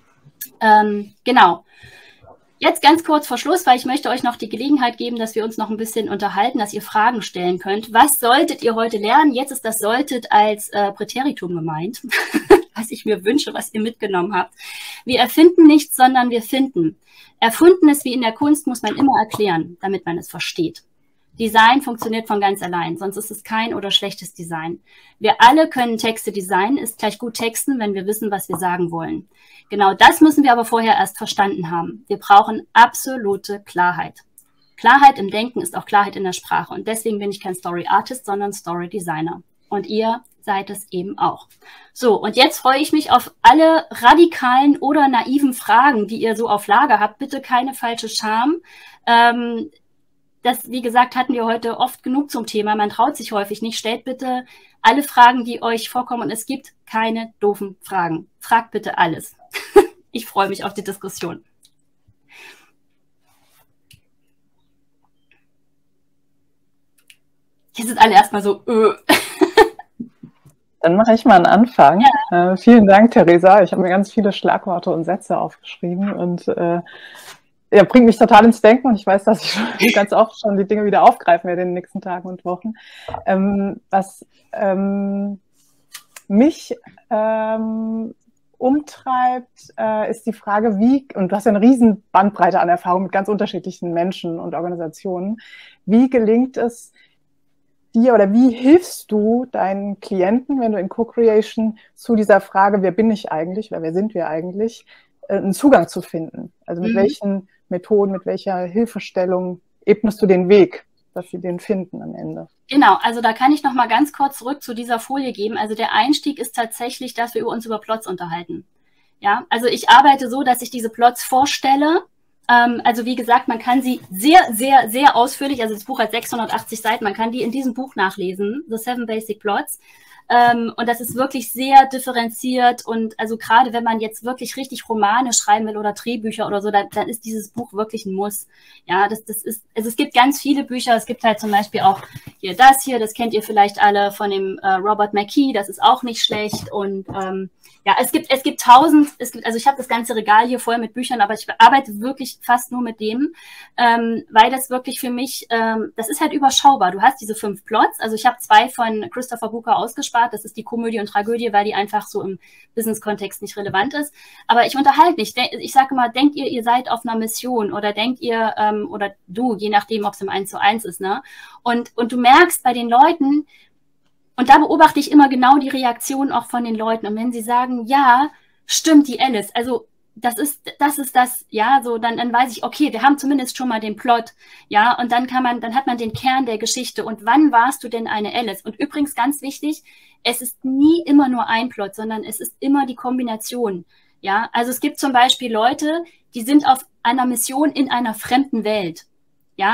Genau. Jetzt ganz kurz vor Schluss, weil ich möchte euch noch die Gelegenheit geben, dass wir uns noch ein bisschen unterhalten, dass ihr Fragen stellen könnt. Was solltet ihr heute lernen? Jetzt ist das solltet als Präteritum gemeint, was ich mir wünsche, was ihr mitgenommen habt. Wir erfinden nichts, sondern wir finden. Erfundenes wie in der Kunst muss man immer erklären, damit man es versteht. Design funktioniert von ganz allein, sonst ist es kein oder schlechtes Design. Wir alle können Texte designen, ist gleich gut texten, wenn wir wissen, was wir sagen wollen. Genau das müssen wir aber vorher erst verstanden haben. Wir brauchen absolute Klarheit. Klarheit im Denken ist auch Klarheit in der Sprache. Und deswegen bin ich kein Story Artist, sondern Story Designer. Und ihr seid es eben auch. So, und jetzt freue ich mich auf alle radikalen oder naiven Fragen, die ihr so auf Lager habt. Bitte keine falsche Scham. Das, wie gesagt, hatten wir heute oft genug zum Thema. Man traut sich häufig nicht. Stellt bitte alle Fragen, die euch vorkommen. Und es gibt keine doofen Fragen. Fragt bitte alles. Ich freue mich auf die Diskussion. Jetzt sind alle erstmal so, Dann mache ich mal einen Anfang. Ja. Vielen Dank, Theresa. Ich habe mir ganz viele Schlagworte und Sätze aufgeschrieben und ja, bringt mich total ins Denken und ich weiß, dass ich ganz oft schon die Dinge wieder aufgreifen werde in den nächsten Tagen und Wochen. Was mich umtreibt, ist die Frage, wie, und du hast ja eine riesen Bandbreite an Erfahrung mit ganz unterschiedlichen Menschen und Organisationen, wie gelingt es dir oder wie hilfst du deinen Klienten, wenn du in Co-Creation zu dieser Frage, wer bin ich eigentlich oder wer sind wir eigentlich, einen Zugang zu finden? Also mit welchen Methoden, mit welcher Hilfestellung ebnest du den Weg, dass sie den finden am Ende? Genau, also da kann ich noch mal ganz kurz zurück zu dieser Folie geben. Also der Einstieg ist tatsächlich, dass wir uns über Plots unterhalten. Ja, also ich arbeite so, dass ich diese Plots vorstelle. Also wie gesagt, man kann sie sehr, sehr, sehr ausführlich, also das Buch hat 680 Seiten, man kann die in diesem Buch nachlesen, The 7 Basic Plots. Und das ist wirklich sehr differenziert und also gerade wenn man jetzt wirklich richtig Romane schreiben will oder Drehbücher oder so, dann ist dieses Buch wirklich ein Muss. Ja, das ist, also es gibt ganz viele Bücher, es gibt halt zum Beispiel auch hier, das kennt ihr vielleicht alle von dem Robert McKee, das ist auch nicht schlecht und ja, es gibt also ich habe das ganze Regal hier voll mit Büchern, aber ich arbeite wirklich fast nur mit dem, weil das wirklich für mich, das ist halt überschaubar. Du hast diese 5 Plots, also ich habe 2 von Christopher Booker ausgespart, das ist die Komödie und Tragödie, weil die einfach so im Business-Kontext nicht relevant ist, aber ich unterhalte nicht, ich sage immer, denkt ihr seid auf einer Mission oder denkt ihr, oder du, je nachdem, ob es im 1:1 ist, ne? Und du merkst bei den Leuten, und da beobachte ich immer genau die Reaktion auch von den Leuten. Und wenn sie sagen, ja, stimmt, die Alice, also das ist das, ja, so, dann weiß ich, okay, wir haben zumindest schon mal den Plot, ja, und dann hat man den Kern der Geschichte. Und wann warst du denn eine Alice? Und übrigens ganz wichtig, es ist nie immer nur ein Plot, sondern es ist immer die Kombination, ja. Also es gibt zum Beispiel Leute, die sind auf einer Mission in einer fremden Welt, ja.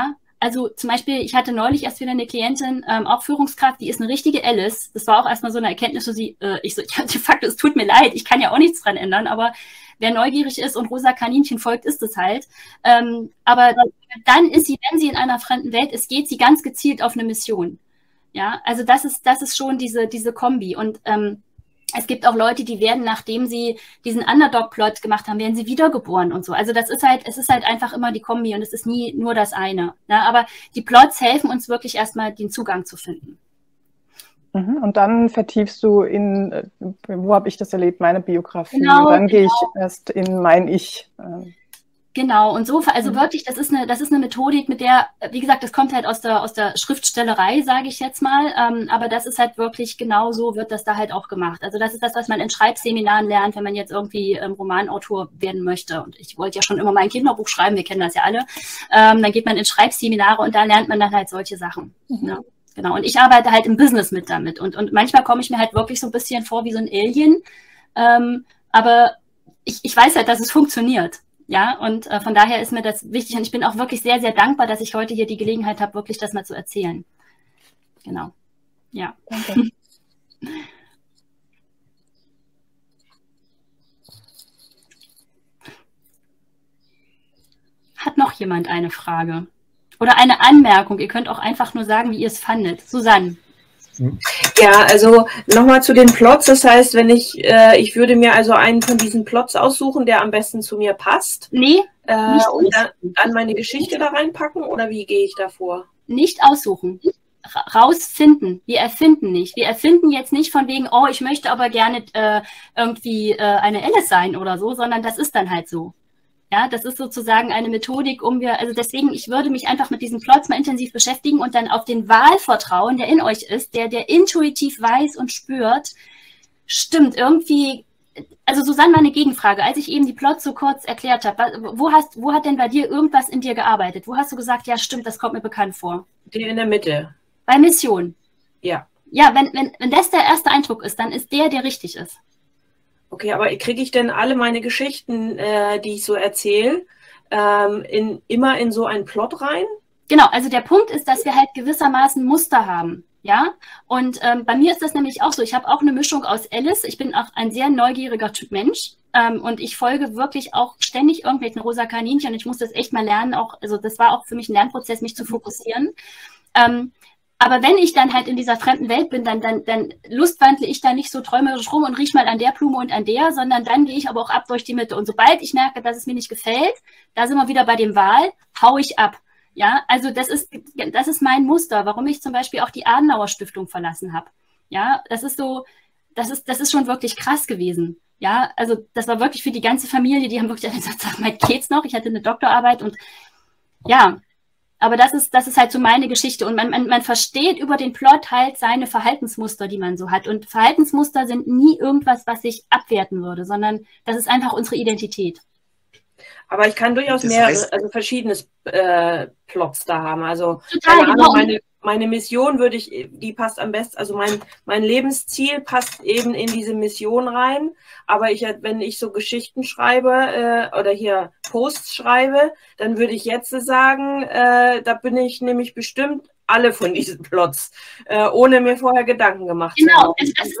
Also zum Beispiel, ich hatte neulich erst wieder eine Klientin, auch Führungskraft, die ist eine richtige Alice. Das war auch erstmal so eine Erkenntnis, wo sie, ich so, ja, de facto, es tut mir leid, ich kann ja auch nichts dran ändern, aber wer neugierig ist und rosa Kaninchen folgt, ist es halt. Aber dann ist sie, wenn sie in einer fremden Welt ist, geht sie ganz gezielt auf eine Mission. Ja, also das ist schon diese Kombi. Und es gibt auch Leute, die werden, nachdem sie diesen Underdog-Plot gemacht haben, werden sie wiedergeboren und so. Also es ist halt einfach immer die Kombi und es ist nie nur das eine. Ja, aber die Plots helfen uns wirklich erstmal, den Zugang zu finden. Und dann vertiefst du in, wo habe ich das erlebt, meine Biografie. Genau, und dann gehe ich erst in mein Ich. Genau, und so, also wirklich, das ist eine Methodik, mit der, wie gesagt, das kommt halt aus der Schriftstellerei, sage ich jetzt mal, aber das ist halt wirklich, genau so wird das da halt auch gemacht. Also das ist das, was man in Schreibseminaren lernt, wenn man jetzt irgendwie Romanautor werden möchte. Und ich wollte ja schon immer mal ein Kinderbuch schreiben, wir kennen das ja alle. Dann geht man in Schreibseminare und da lernt man dann halt solche Sachen. Ja. Genau, und ich arbeite halt im Business mit damit. Und manchmal komme ich mir halt wirklich so ein bisschen vor wie so ein Alien. Aber ich weiß halt, dass es funktioniert. Ja, und von daher ist mir das wichtig. Und ich bin auch wirklich sehr, sehr dankbar, dass ich heute hier die Gelegenheit habe, wirklich das mal zu erzählen. Genau. Ja. Danke. Hat noch jemand eine Frage? Oder eine Anmerkung? Ihr könnt auch einfach nur sagen, wie ihr es fandet. Susanne. Ja, also nochmal zu den Plots. Das heißt, wenn ich würde mir also einen von diesen Plots aussuchen, der am besten zu mir passt. Nee. Und dann meine Geschichte da reinpacken oder wie gehe ich da vor? Nicht aussuchen. Rausfinden. Wir erfinden nicht. Wir erfinden jetzt nicht von wegen, oh, ich möchte aber gerne irgendwie eine Alice sein oder so, sondern das ist dann halt so. Ja, das ist sozusagen eine Methodik, also deswegen, ich würde mich einfach mit diesen Plots mal intensiv beschäftigen und dann auf den Wal vertrauen, der in euch ist, der intuitiv weiß und spürt, stimmt, irgendwie, also Susanne, mal eine Gegenfrage, als ich eben die Plots so kurz erklärt habe, wo hat denn bei dir irgendwas in dir gearbeitet? Wo hast du gesagt, ja stimmt, das kommt mir bekannt vor? Der in der Mitte. Bei Mission? Ja. Ja, wenn das der erste Eindruck ist, dann ist der richtig ist. Okay, aber kriege ich denn alle meine Geschichten, die ich so erzähle, immer in so einen Plot rein? Genau, also der Punkt ist, dass wir halt gewissermaßen Muster haben. Ja, und bei mir ist das nämlich auch so. Ich habe auch eine Mischung aus Alice. Ich bin auch ein sehr neugieriger Typ Mensch. Und ich folge wirklich auch ständig irgendwelchen rosa Kaninchen. Und ich muss das echt mal lernen. Also das war auch für mich ein Lernprozess, mich zu fokussieren. Aber wenn ich dann halt in dieser fremden Welt bin, dann lustwandle ich da nicht so träumerisch rum und riech mal an der Blume und an der, sondern dann gehe ich aber auch ab durch die Mitte. Und sobald ich merke, dass es mir nicht gefällt, da sind wir wieder bei dem Wal, hau ich ab. Ja, also das ist mein Muster, warum ich zum Beispiel auch die Adenauer Stiftung verlassen habe. Ja, das ist schon wirklich krass gewesen. Ja, also das war wirklich für die ganze Familie, die haben wirklich gesagt, sag mal, geht's noch? Ich hatte eine Doktorarbeit und ja, aber das ist halt so meine Geschichte und man versteht über den Plot halt seine Verhaltensmuster, die man so hat. Und Verhaltensmuster sind nie irgendwas, was ich abwerten würde, sondern das ist einfach unsere Identität. Aber ich kann durchaus also verschiedene Plots da haben. Also total, genau. Meine Mission die passt am besten, also mein Lebensziel passt eben in diese Mission rein. Aber wenn ich so Geschichten schreibe oder hier Posts schreibe, dann würde ich jetzt sagen, da bin ich nämlich bestimmt alle von diesen Plots, ohne mir vorher Gedanken gemacht zu haben.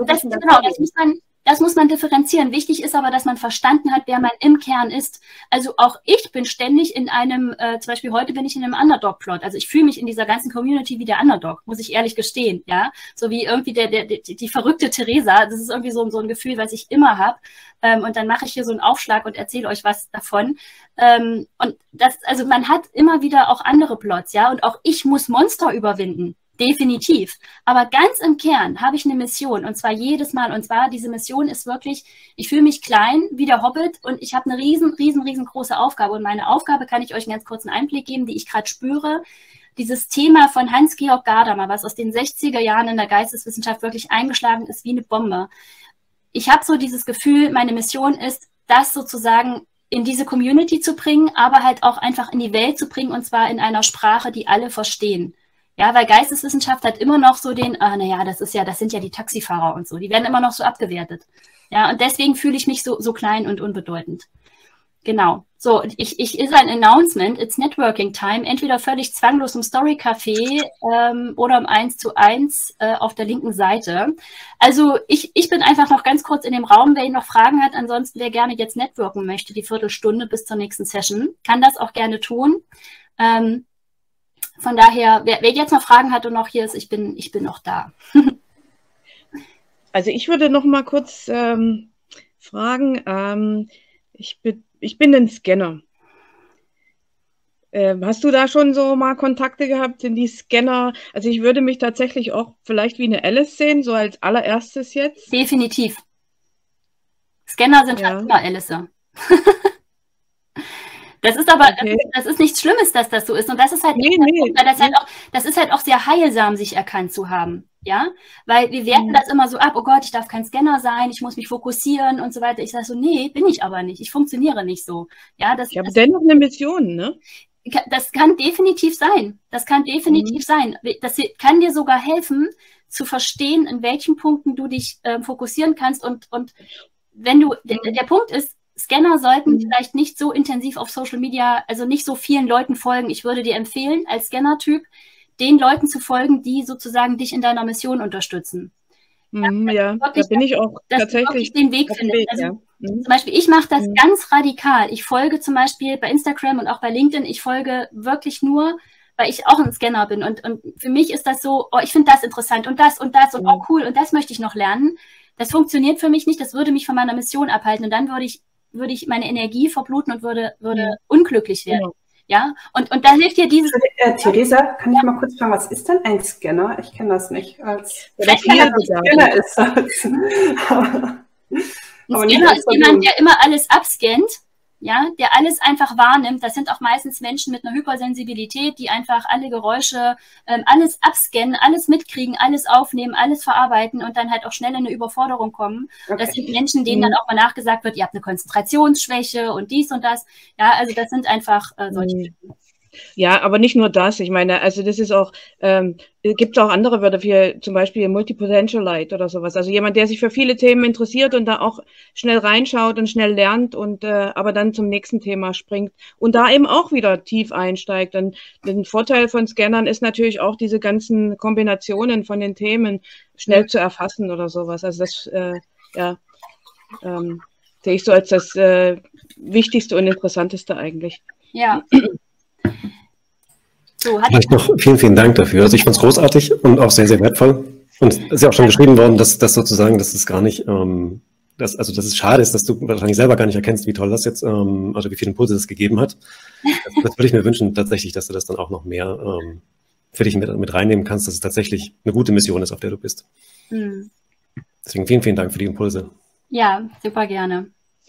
Das muss man differenzieren. Wichtig ist aber, dass man verstanden hat, wer man im Kern ist. Also auch ich bin ständig in einem, zum Beispiel heute bin ich in einem Underdog-Plot. Also ich fühle mich in dieser ganzen Community wie der Underdog, muss ich ehrlich gestehen. Ja, so wie irgendwie die verrückte Theresa. Das ist irgendwie so ein Gefühl, was ich immer habe. Und dann mache ich hier so einen Aufschlag und erzähle euch was davon. Und also man hat immer wieder auch andere Plots, ja. Und auch ich muss Monster überwinden. Definitiv. Aber ganz im Kern habe ich eine Mission und zwar jedes Mal. Und zwar diese Mission ist wirklich, ich fühle mich klein wie der Hobbit und ich habe eine riesengroße Aufgabe. Und meine Aufgabe kann ich euch einen ganz kurzen Einblick geben, die ich gerade spüre. Dieses Thema von Hans-Georg Gadamer, was aus den 60er Jahren in der Geisteswissenschaft wirklich eingeschlagen ist wie eine Bombe. Ich habe so dieses Gefühl, meine Mission ist, das sozusagen in diese Community zu bringen, aber halt auch einfach in die Welt zu bringen und zwar in einer Sprache, die alle verstehen. Ja, weil Geisteswissenschaft hat immer noch so das sind ja die Taxifahrer und so. Die werden immer noch so abgewertet. Ja, und deswegen fühle ich mich so klein und unbedeutend. Genau. So, ich ist ein Announcement, it's Networking Time, entweder völlig zwanglos im Story Café oder im 1:1 auf der linken Seite. Also ich bin einfach noch ganz kurz in dem Raum, wer noch Fragen hat, ansonsten wer gerne jetzt networken möchte, die Viertelstunde bis zur nächsten Session, kann das auch gerne tun. Von daher, wer jetzt noch Fragen hat und noch hier ist, ich bin noch da. Also ich würde noch mal kurz fragen, ich bin ein Scanner. Hast du da schon so mal Kontakte gehabt in die Scanner? Also ich würde mich tatsächlich auch vielleicht wie eine Alice sehen, so als allererstes jetzt. Definitiv. Scanner sind fast immer Alice. Das ist aber, okay. Das ist nichts Schlimmes, dass das so ist. Und das ist halt, das ist halt auch sehr heilsam, sich erkannt zu haben. Ja, weil wir werten das immer so ab, oh Gott, ich darf kein Scanner sein, ich muss mich fokussieren und so weiter. Ich sage so, nee, bin ich aber nicht. Ich funktioniere nicht so. Ja, ich habe dennoch eine Mission, ne? Das kann definitiv sein. Das kann definitiv sein. Das kann dir sogar helfen, zu verstehen, in welchen Punkten du dich fokussieren kannst. Und wenn du, der Punkt ist, Scanner sollten vielleicht nicht so intensiv auf Social Media, also nicht so vielen Leuten folgen. Ich würde dir empfehlen, als Scanner-Typ, den Leuten zu folgen, die sozusagen dich in deiner Mission unterstützen. Ja, da bin ich auch tatsächlich den Weg findest. Also, zum Beispiel, ich mache das ganz radikal. Ich folge zum Beispiel bei Instagram und auch bei LinkedIn, ich folge wirklich nur, weil ich auch ein Scanner bin. Und für mich ist das so, oh, ich finde das interessant und das und oh cool und das möchte ich noch lernen. Das funktioniert für mich nicht, das würde mich von meiner Mission abhalten und dann würde ich meine Energie verbluten und würde unglücklich werden. Ja, und da hilft dir dieses... Theresa, kann ich mal kurz fragen, was ist denn ein Scanner? Ich kenne das nicht. Ein Scanner ist jemand, der immer alles abscannt, ja, der alles einfach wahrnimmt. Das sind auch meistens Menschen mit einer Hypersensibilität, die einfach alle Geräusche, alles abscannen, alles mitkriegen, alles aufnehmen, alles verarbeiten und dann halt auch schnell in eine Überforderung kommen. Okay. Das sind Menschen, denen dann auch mal nachgesagt wird, ihr habt eine Konzentrationsschwäche und dies und das. Ja, also das sind einfach solche Typen. Ja, aber nicht nur das. Ich meine, also das ist auch, gibt auch andere Wörter für zum Beispiel Multipotentialite oder sowas. Also jemand, der sich für viele Themen interessiert und da auch schnell reinschaut und schnell lernt und aber dann zum nächsten Thema springt und da eben auch wieder tief einsteigt. Und ein Vorteil von Scannern ist natürlich auch diese ganzen Kombinationen von den Themen schnell zu erfassen oder sowas. Also das, sehe ich so als das Wichtigste und Interessanteste eigentlich. Ja. So, vielleicht noch vielen Dank dafür. Also ich fand es großartig und auch sehr, sehr wertvoll. Und es ist ja auch schon geschrieben worden, dass sozusagen, dass es gar nicht, dass es schade ist, dass du wahrscheinlich selber gar nicht erkennst, wie toll das jetzt, also wie viele Impulse das gegeben hat. Das würde ich mir wünschen, tatsächlich, dass du das dann auch noch mehr für dich mit reinnehmen kannst, dass es tatsächlich eine gute Mission ist, auf der du bist. Deswegen vielen Dank für die Impulse. Ja, super gerne.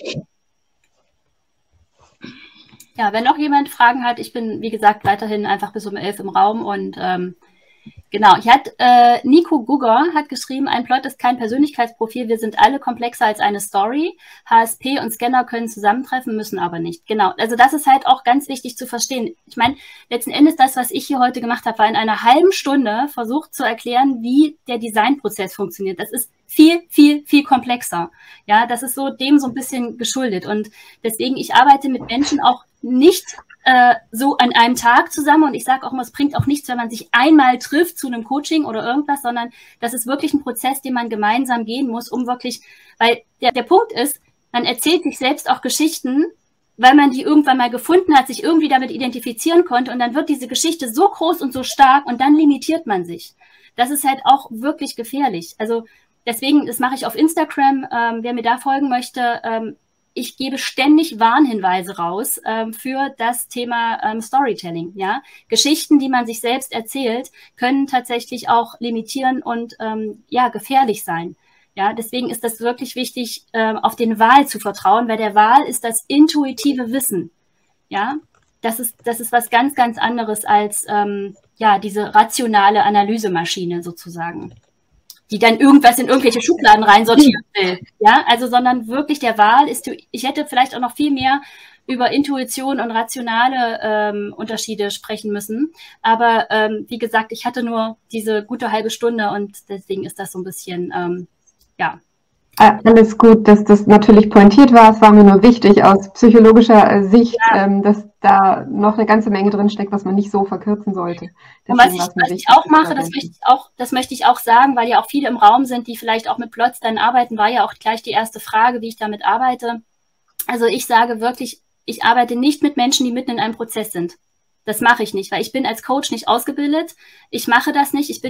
Ja, wenn noch jemand Fragen hat, ich bin, wie gesagt, weiterhin einfach bis um 11 im Raum und genau, Nico Gugger hat geschrieben, ein Plot ist kein Persönlichkeitsprofil, wir sind alle komplexer als eine Story. HSP und Scanner können zusammentreffen, müssen aber nicht. Genau, also das ist halt auch ganz wichtig zu verstehen. Ich meine, letzten Endes das, was ich hier heute gemacht habe, war in einer halben Stunde versucht zu erklären, wie der Designprozess funktioniert. Das ist viel komplexer. Ja, das ist so dem so ein bisschen geschuldet und deswegen, ich arbeite mit Menschen auch nicht so an einem Tag zusammen und ich sage auch immer, es bringt auch nichts, wenn man sich einmal trifft zu einem Coaching oder irgendwas, sondern das ist wirklich ein Prozess, den man gemeinsam gehen muss, um wirklich, weil der Punkt ist, man erzählt sich selbst auch Geschichten, weil man die irgendwann mal gefunden hat, sich irgendwie damit identifizieren konnte und dann wird diese Geschichte so groß und so stark und dann limitiert man sich. Das ist halt auch wirklich gefährlich. Also deswegen, das mache ich auf Instagram, wer mir da folgen möchte, ich gebe ständig Warnhinweise raus für das Thema Storytelling. Ja, Geschichten, die man sich selbst erzählt, können tatsächlich auch limitieren und gefährlich sein. Ja, deswegen ist das wirklich wichtig, auf den Wal zu vertrauen, weil der Wal ist das intuitive Wissen. Ja, das ist was ganz anderes als diese rationale Analysemaschine sozusagen, die dann irgendwas in irgendwelche Schubladen reinsortieren will. Ja, also, sondern wirklich der Wal ist, ich hätte vielleicht auch noch viel mehr über Intuition und rationale Unterschiede sprechen müssen. Aber wie gesagt, ich hatte nur diese gute halbe Stunde und deswegen ist das so ein bisschen, Alles gut, dass das natürlich pointiert war. Es war mir nur wichtig aus psychologischer Sicht, dass da noch eine ganze Menge drin steckt, was man nicht so verkürzen sollte. Und was ich auch mache, das möchte ich auch sagen, weil ja auch viele im Raum sind, die vielleicht auch mit Plots dann arbeiten, war ja auch gleich die erste Frage, wie ich damit arbeite. Also ich sage wirklich, ich arbeite nicht mit Menschen, die mitten in einem Prozess sind. Das mache ich nicht, weil ich bin als Coach nicht ausgebildet. Ich mache das nicht. Ich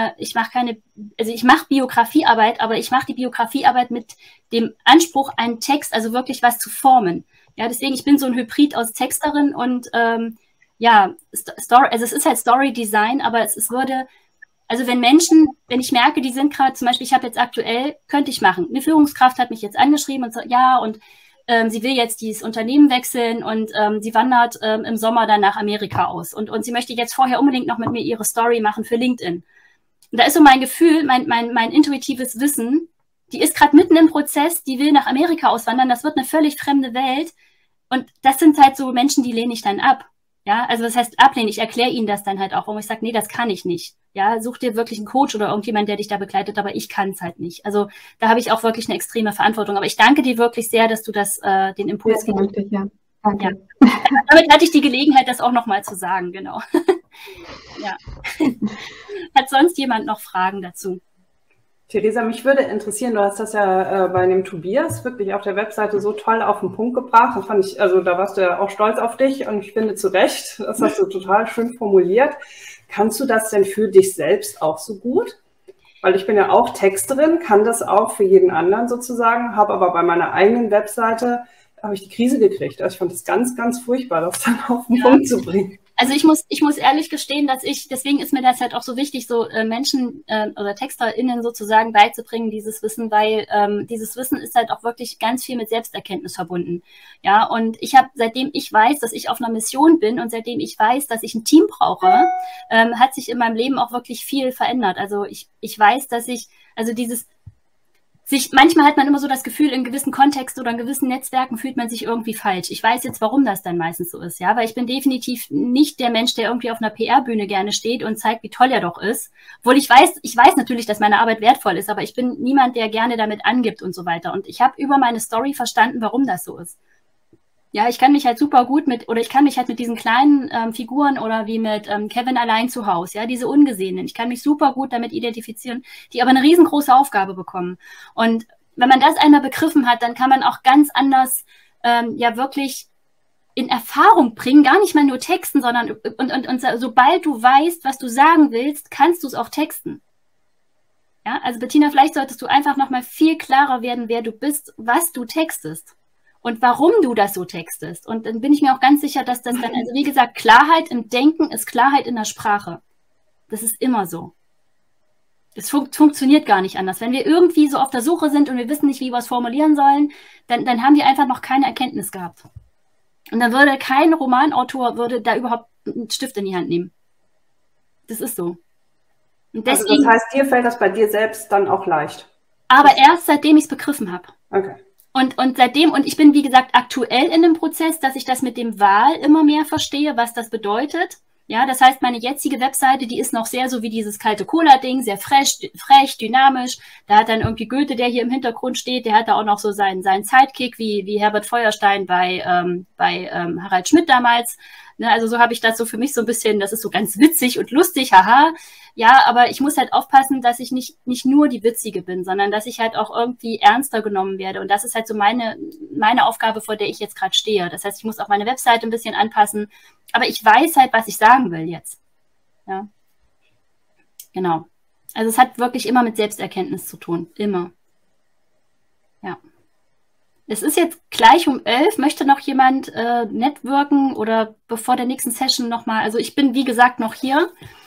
mache Biografiearbeit, aber ich mache die Biografiearbeit mit dem Anspruch, einen Text, also wirklich was zu formen. Ja, deswegen, ich bin so ein Hybrid aus Texterin und Story, also es ist halt Story Design, aber also wenn ich merke, die sind gerade, zum Beispiel, ich habe jetzt aktuell, könnte ich machen. Eine Führungskraft hat mich jetzt angeschrieben und so, ja, und sie will jetzt dieses Unternehmen wechseln und sie wandert im Sommer dann nach Amerika aus. Und sie möchte jetzt vorher unbedingt noch mit mir ihre Story machen für LinkedIn. Und da ist so mein Gefühl, mein intuitives Wissen, die ist gerade mitten im Prozess, die will nach Amerika auswandern, das wird eine völlig fremde Welt. Und das sind halt so Menschen, die lehne ich dann ab. Ja, also das heißt ablehnen, ich erkläre ihnen das dann halt auch, warum ich sage, nee, das kann ich nicht. Ja, such dir wirklich einen Coach oder irgendjemand, der dich da begleitet, aber ich kann es halt nicht. Also da habe ich auch wirklich eine extreme Verantwortung. Aber ich danke dir wirklich sehr, dass du den Impuls gegeben hast. Ja, danke. Ja. Damit hatte ich die Gelegenheit, das auch nochmal zu sagen, genau. Ja. Hat sonst jemand noch Fragen dazu? Theresa, mich würde interessieren, du hast das ja bei dem Tobias wirklich auf der Webseite so toll auf den Punkt gebracht. Das fand ich, also da warst du ja auch stolz auf dich und ich finde zu Recht, das hast du total schön formuliert. Kannst du das denn für dich selbst auch so gut? Weil ich bin ja auch Texterin, kann das auch für jeden anderen sozusagen, habe aber bei meiner eigenen Webseite, habe ich die Krise gekriegt. Also ich fand das ganz, ganz furchtbar, das dann auf den Punkt zu bringen. Also ich muss ehrlich gestehen, deswegen ist mir das halt auch so wichtig, so Menschen oder TexterInnen sozusagen beizubringen, dieses Wissen, weil dieses Wissen ist halt auch wirklich ganz viel mit Selbsterkenntnis verbunden. Ja, und seitdem ich weiß, dass ich auf einer Mission bin und seitdem ich weiß, dass ich ein Team brauche, hat sich in meinem Leben auch wirklich viel verändert. Also ich weiß, dass manchmal hat man immer so das Gefühl, in gewissen Kontexten oder in gewissen Netzwerken fühlt man sich irgendwie falsch. Ich weiß jetzt, warum das dann meistens so ist, ja, weil ich bin definitiv nicht der Mensch, der irgendwie auf einer PR-Bühne gerne steht und zeigt, wie toll er doch ist. Obwohl ich weiß natürlich, dass meine Arbeit wertvoll ist, aber ich bin niemand, der gerne damit angibt und so weiter. Und ich habe über meine Story verstanden, warum das so ist. Ja, ich kann mich halt super gut mit diesen kleinen Figuren oder wie mit Kevin allein zu Hause, ja, diese Ungesehenen. Ich kann mich super gut damit identifizieren, die aber eine riesengroße Aufgabe bekommen. Und wenn man das einmal begriffen hat, dann kann man auch ganz anders wirklich in Erfahrung bringen, gar nicht mal nur texten, sondern und sobald du weißt, was du sagen willst, kannst du es auch texten. Ja, also Bettina, vielleicht solltest du einfach noch mal viel klarer werden, wer du bist, was du textest. Und warum du das so textest. Und dann bin ich mir auch ganz sicher, dass das dann, also wie gesagt, Klarheit im Denken ist Klarheit in der Sprache. Das ist immer so. Das funktioniert gar nicht anders. Wenn wir irgendwie so auf der Suche sind und wir wissen nicht, wie wir es formulieren sollen, dann haben wir einfach noch keine Erkenntnis gehabt. Und dann würde kein Romanautor da überhaupt einen Stift in die Hand nehmen. Das ist so. Und deswegen, also das heißt, dir fällt das bei dir selbst dann auch leicht? Aber erst seitdem ich es begriffen habe. Okay. Und seitdem, und ich bin, wie gesagt, aktuell in dem Prozess, dass ich das mit dem Wahl immer mehr verstehe, was das bedeutet. Ja, das heißt, meine jetzige Webseite, die ist noch sehr so wie dieses kalte Cola-Ding, sehr frech, dynamisch. Da hat dann irgendwie Goethe, der hier im Hintergrund steht, der hat da auch noch so seinen Sidekick, wie Herbert Feuerstein bei Harald Schmidt damals. Ne, also so habe ich das so für mich so ein bisschen, das ist so ganz witzig und lustig, haha. Ja, aber ich muss halt aufpassen, dass ich nicht nur die Witzige bin, sondern dass ich halt auch irgendwie ernster genommen werde. Und das ist halt so meine Aufgabe, vor der ich jetzt gerade stehe. Das heißt, ich muss auch meine Webseite ein bisschen anpassen. Aber ich weiß halt, was ich sagen will jetzt. Ja, genau. Also es hat wirklich immer mit Selbsterkenntnis zu tun. Immer. Ja. Es ist jetzt gleich um 11. Möchte noch jemand networken oder bevor der nächsten Session nochmal? Also ich bin, wie gesagt, noch hier.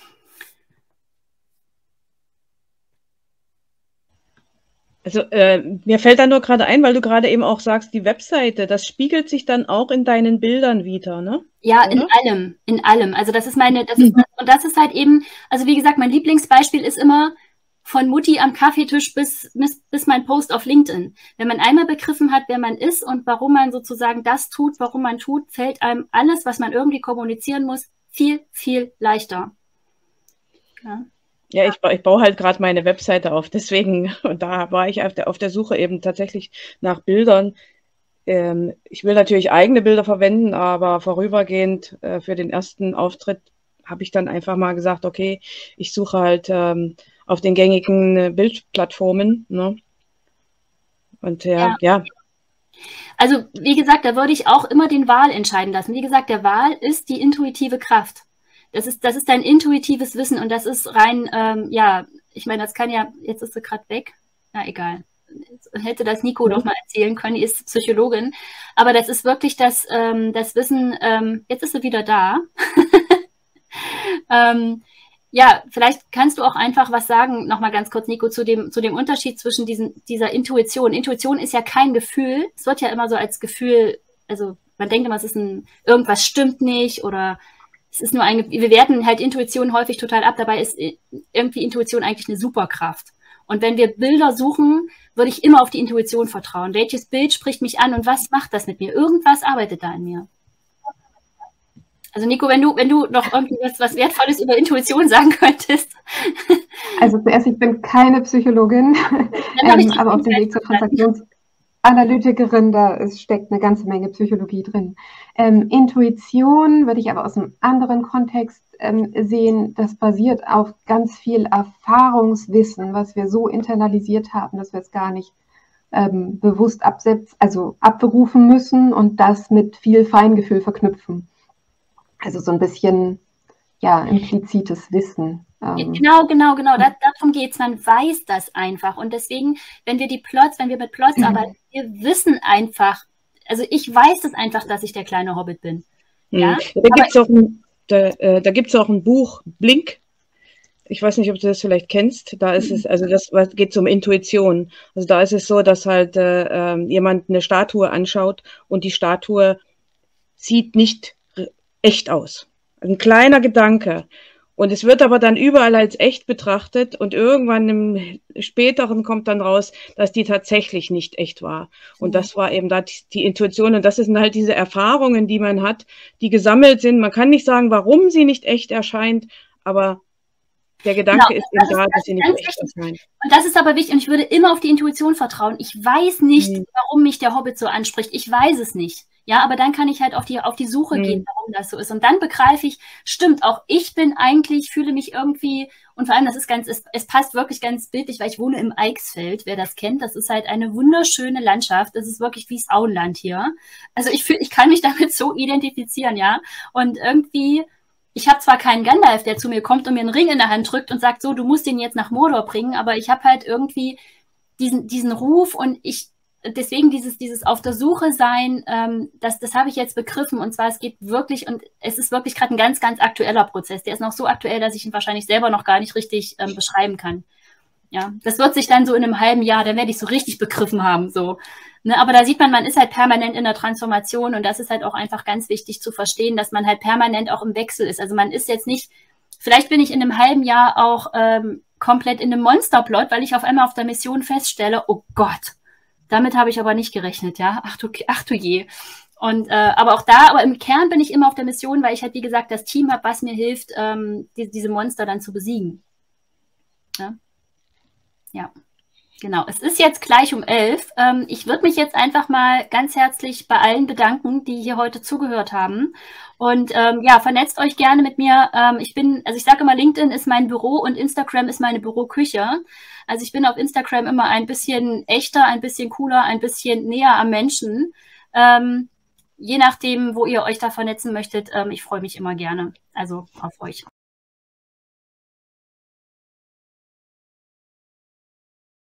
Also mir fällt da nur gerade ein, weil du gerade eben auch sagst, die Webseite, das spiegelt sich dann auch in deinen Bildern wieder, ne? Ja, oder? In allem. Also das ist und das ist halt eben, also wie gesagt, mein Lieblingsbeispiel ist immer von Mutti am Kaffeetisch bis mein Post auf LinkedIn. Wenn man einmal begriffen hat, wer man ist und warum man sozusagen das tut, warum man tut, fällt einem alles, was man irgendwie kommunizieren muss, viel, viel leichter. Ja. Ja, ich baue halt gerade meine Webseite auf, deswegen, und da war ich auf der Suche eben tatsächlich nach Bildern. Ich will natürlich eigene Bilder verwenden, aber vorübergehend für den ersten Auftritt habe ich dann einfach mal gesagt, okay, ich suche halt auf den gängigen Bildplattformen. Ne? Und ja. Also, wie gesagt, da würde ich auch immer den Wal entscheiden lassen. Wie gesagt, der Wal ist die intuitive Kraft. Das ist dein intuitives Wissen und das ist rein, ja, ich meine, das kann ja, jetzt ist sie gerade weg, na egal. Hätte das Nico doch mal erzählen können, die ist Psychologin, aber das ist wirklich das Wissen, jetzt ist sie wieder da. Ja, vielleicht kannst du auch einfach was sagen, nochmal ganz kurz, Nico, zu dem Unterschied zwischen dieser Intuition. Intuition ist ja kein Gefühl, es wird ja immer so als Gefühl, also man denkt immer, es ist irgendwas stimmt nicht oder es ist nur wir werten halt Intuition häufig total ab, dabei ist irgendwie Intuition eigentlich eine Superkraft. Und wenn wir Bilder suchen, würde ich immer auf die Intuition vertrauen. Welches Bild spricht mich an und was macht das mit mir? Irgendwas arbeitet da in mir. Also Nico, wenn du noch irgendwie was Wertvolles über Intuition sagen könntest. Also zuerst, ich bin keine Psychologin, aber auf dem Weg zur Transaktionsanalytikerin, da steckt eine ganze Menge Psychologie drin. Intuition würde ich aber aus einem anderen Kontext sehen, das basiert auf ganz viel Erfahrungswissen, was wir so internalisiert haben, dass wir es gar nicht bewusst abberufen müssen und das mit viel Feingefühl verknüpfen. Also so ein bisschen, ja, implizites Wissen. Genau. Darum geht es. Man weiß das einfach. Und deswegen, wenn wir mit Plots arbeiten, wir wissen einfach, also ich weiß es einfach, dass ich der kleine Hobbit bin. Ja? Da gibt's auch ein Buch, Blink. Ich weiß nicht, ob du das vielleicht kennst. Da ist es, also das geht um Intuition. Also da ist es so, dass halt jemand eine Statue anschaut und die Statue sieht nicht echt aus. Ein kleiner Gedanke. Und es wird aber dann überall als echt betrachtet und irgendwann im späteren kommt dann raus, dass die tatsächlich nicht echt war. Und das war eben da die Intuition. Und das sind halt diese Erfahrungen, die man hat, die gesammelt sind. Man kann nicht sagen, warum sie nicht echt erscheint, aber der Gedanke ist eben da, dass sie nicht echt erscheint. Und das ist aber wichtig. Und ich würde immer auf die Intuition vertrauen. Ich weiß nicht, warum mich der Hobbit so anspricht. Ich weiß es nicht. Ja, aber dann kann ich halt auf die Suche gehen, warum das so ist. Und dann begreife ich, stimmt, auch ich fühle mich irgendwie, und vor allem, es passt wirklich ganz bildlich, weil ich wohne im Eichsfeld, wer das kennt. Das ist halt eine wunderschöne Landschaft. Das ist wirklich wie das Auenland hier. Also ich kann mich damit so identifizieren, ja. Und irgendwie, ich habe zwar keinen Gandalf, der zu mir kommt und mir einen Ring in der Hand drückt und sagt, so, du musst den jetzt nach Mordor bringen, aber ich habe halt irgendwie diesen Ruf und deswegen dieses auf der Suche sein, das habe ich jetzt begriffen. Und zwar, es geht wirklich, und es ist wirklich gerade ein ganz, ganz aktueller Prozess. Der ist noch so aktuell, dass ich ihn wahrscheinlich selber noch gar nicht richtig beschreiben kann. Ja, das wird sich dann so in einem halben Jahr, dann werde ich so richtig begriffen haben. So. Ne, aber da sieht man ist halt permanent in der Transformation und das ist halt auch einfach ganz wichtig zu verstehen, dass man halt permanent auch im Wechsel ist. Also man ist jetzt nicht, vielleicht bin ich in einem halben Jahr auch komplett in einem Monsterplot, weil ich auf einmal auf der Mission feststelle, oh Gott, damit habe ich aber nicht gerechnet, ja. Ach du je. Und aber im Kern bin ich immer auf der Mission, weil ich halt, wie gesagt, das Team habe, was mir hilft, diese Monster dann zu besiegen. Ja, genau. Es ist jetzt gleich um 11. Ich würde mich jetzt einfach mal ganz herzlich bei allen bedanken, die hier heute zugehört haben. Und ja, vernetzt euch gerne mit mir. Ich sage immer, LinkedIn ist mein Büro und Instagram ist meine Büroküche. Also ich bin auf Instagram immer ein bisschen echter, ein bisschen cooler, ein bisschen näher am Menschen. Je nachdem, wo ihr euch da vernetzen möchtet, ich freue mich immer gerne. Also auf euch.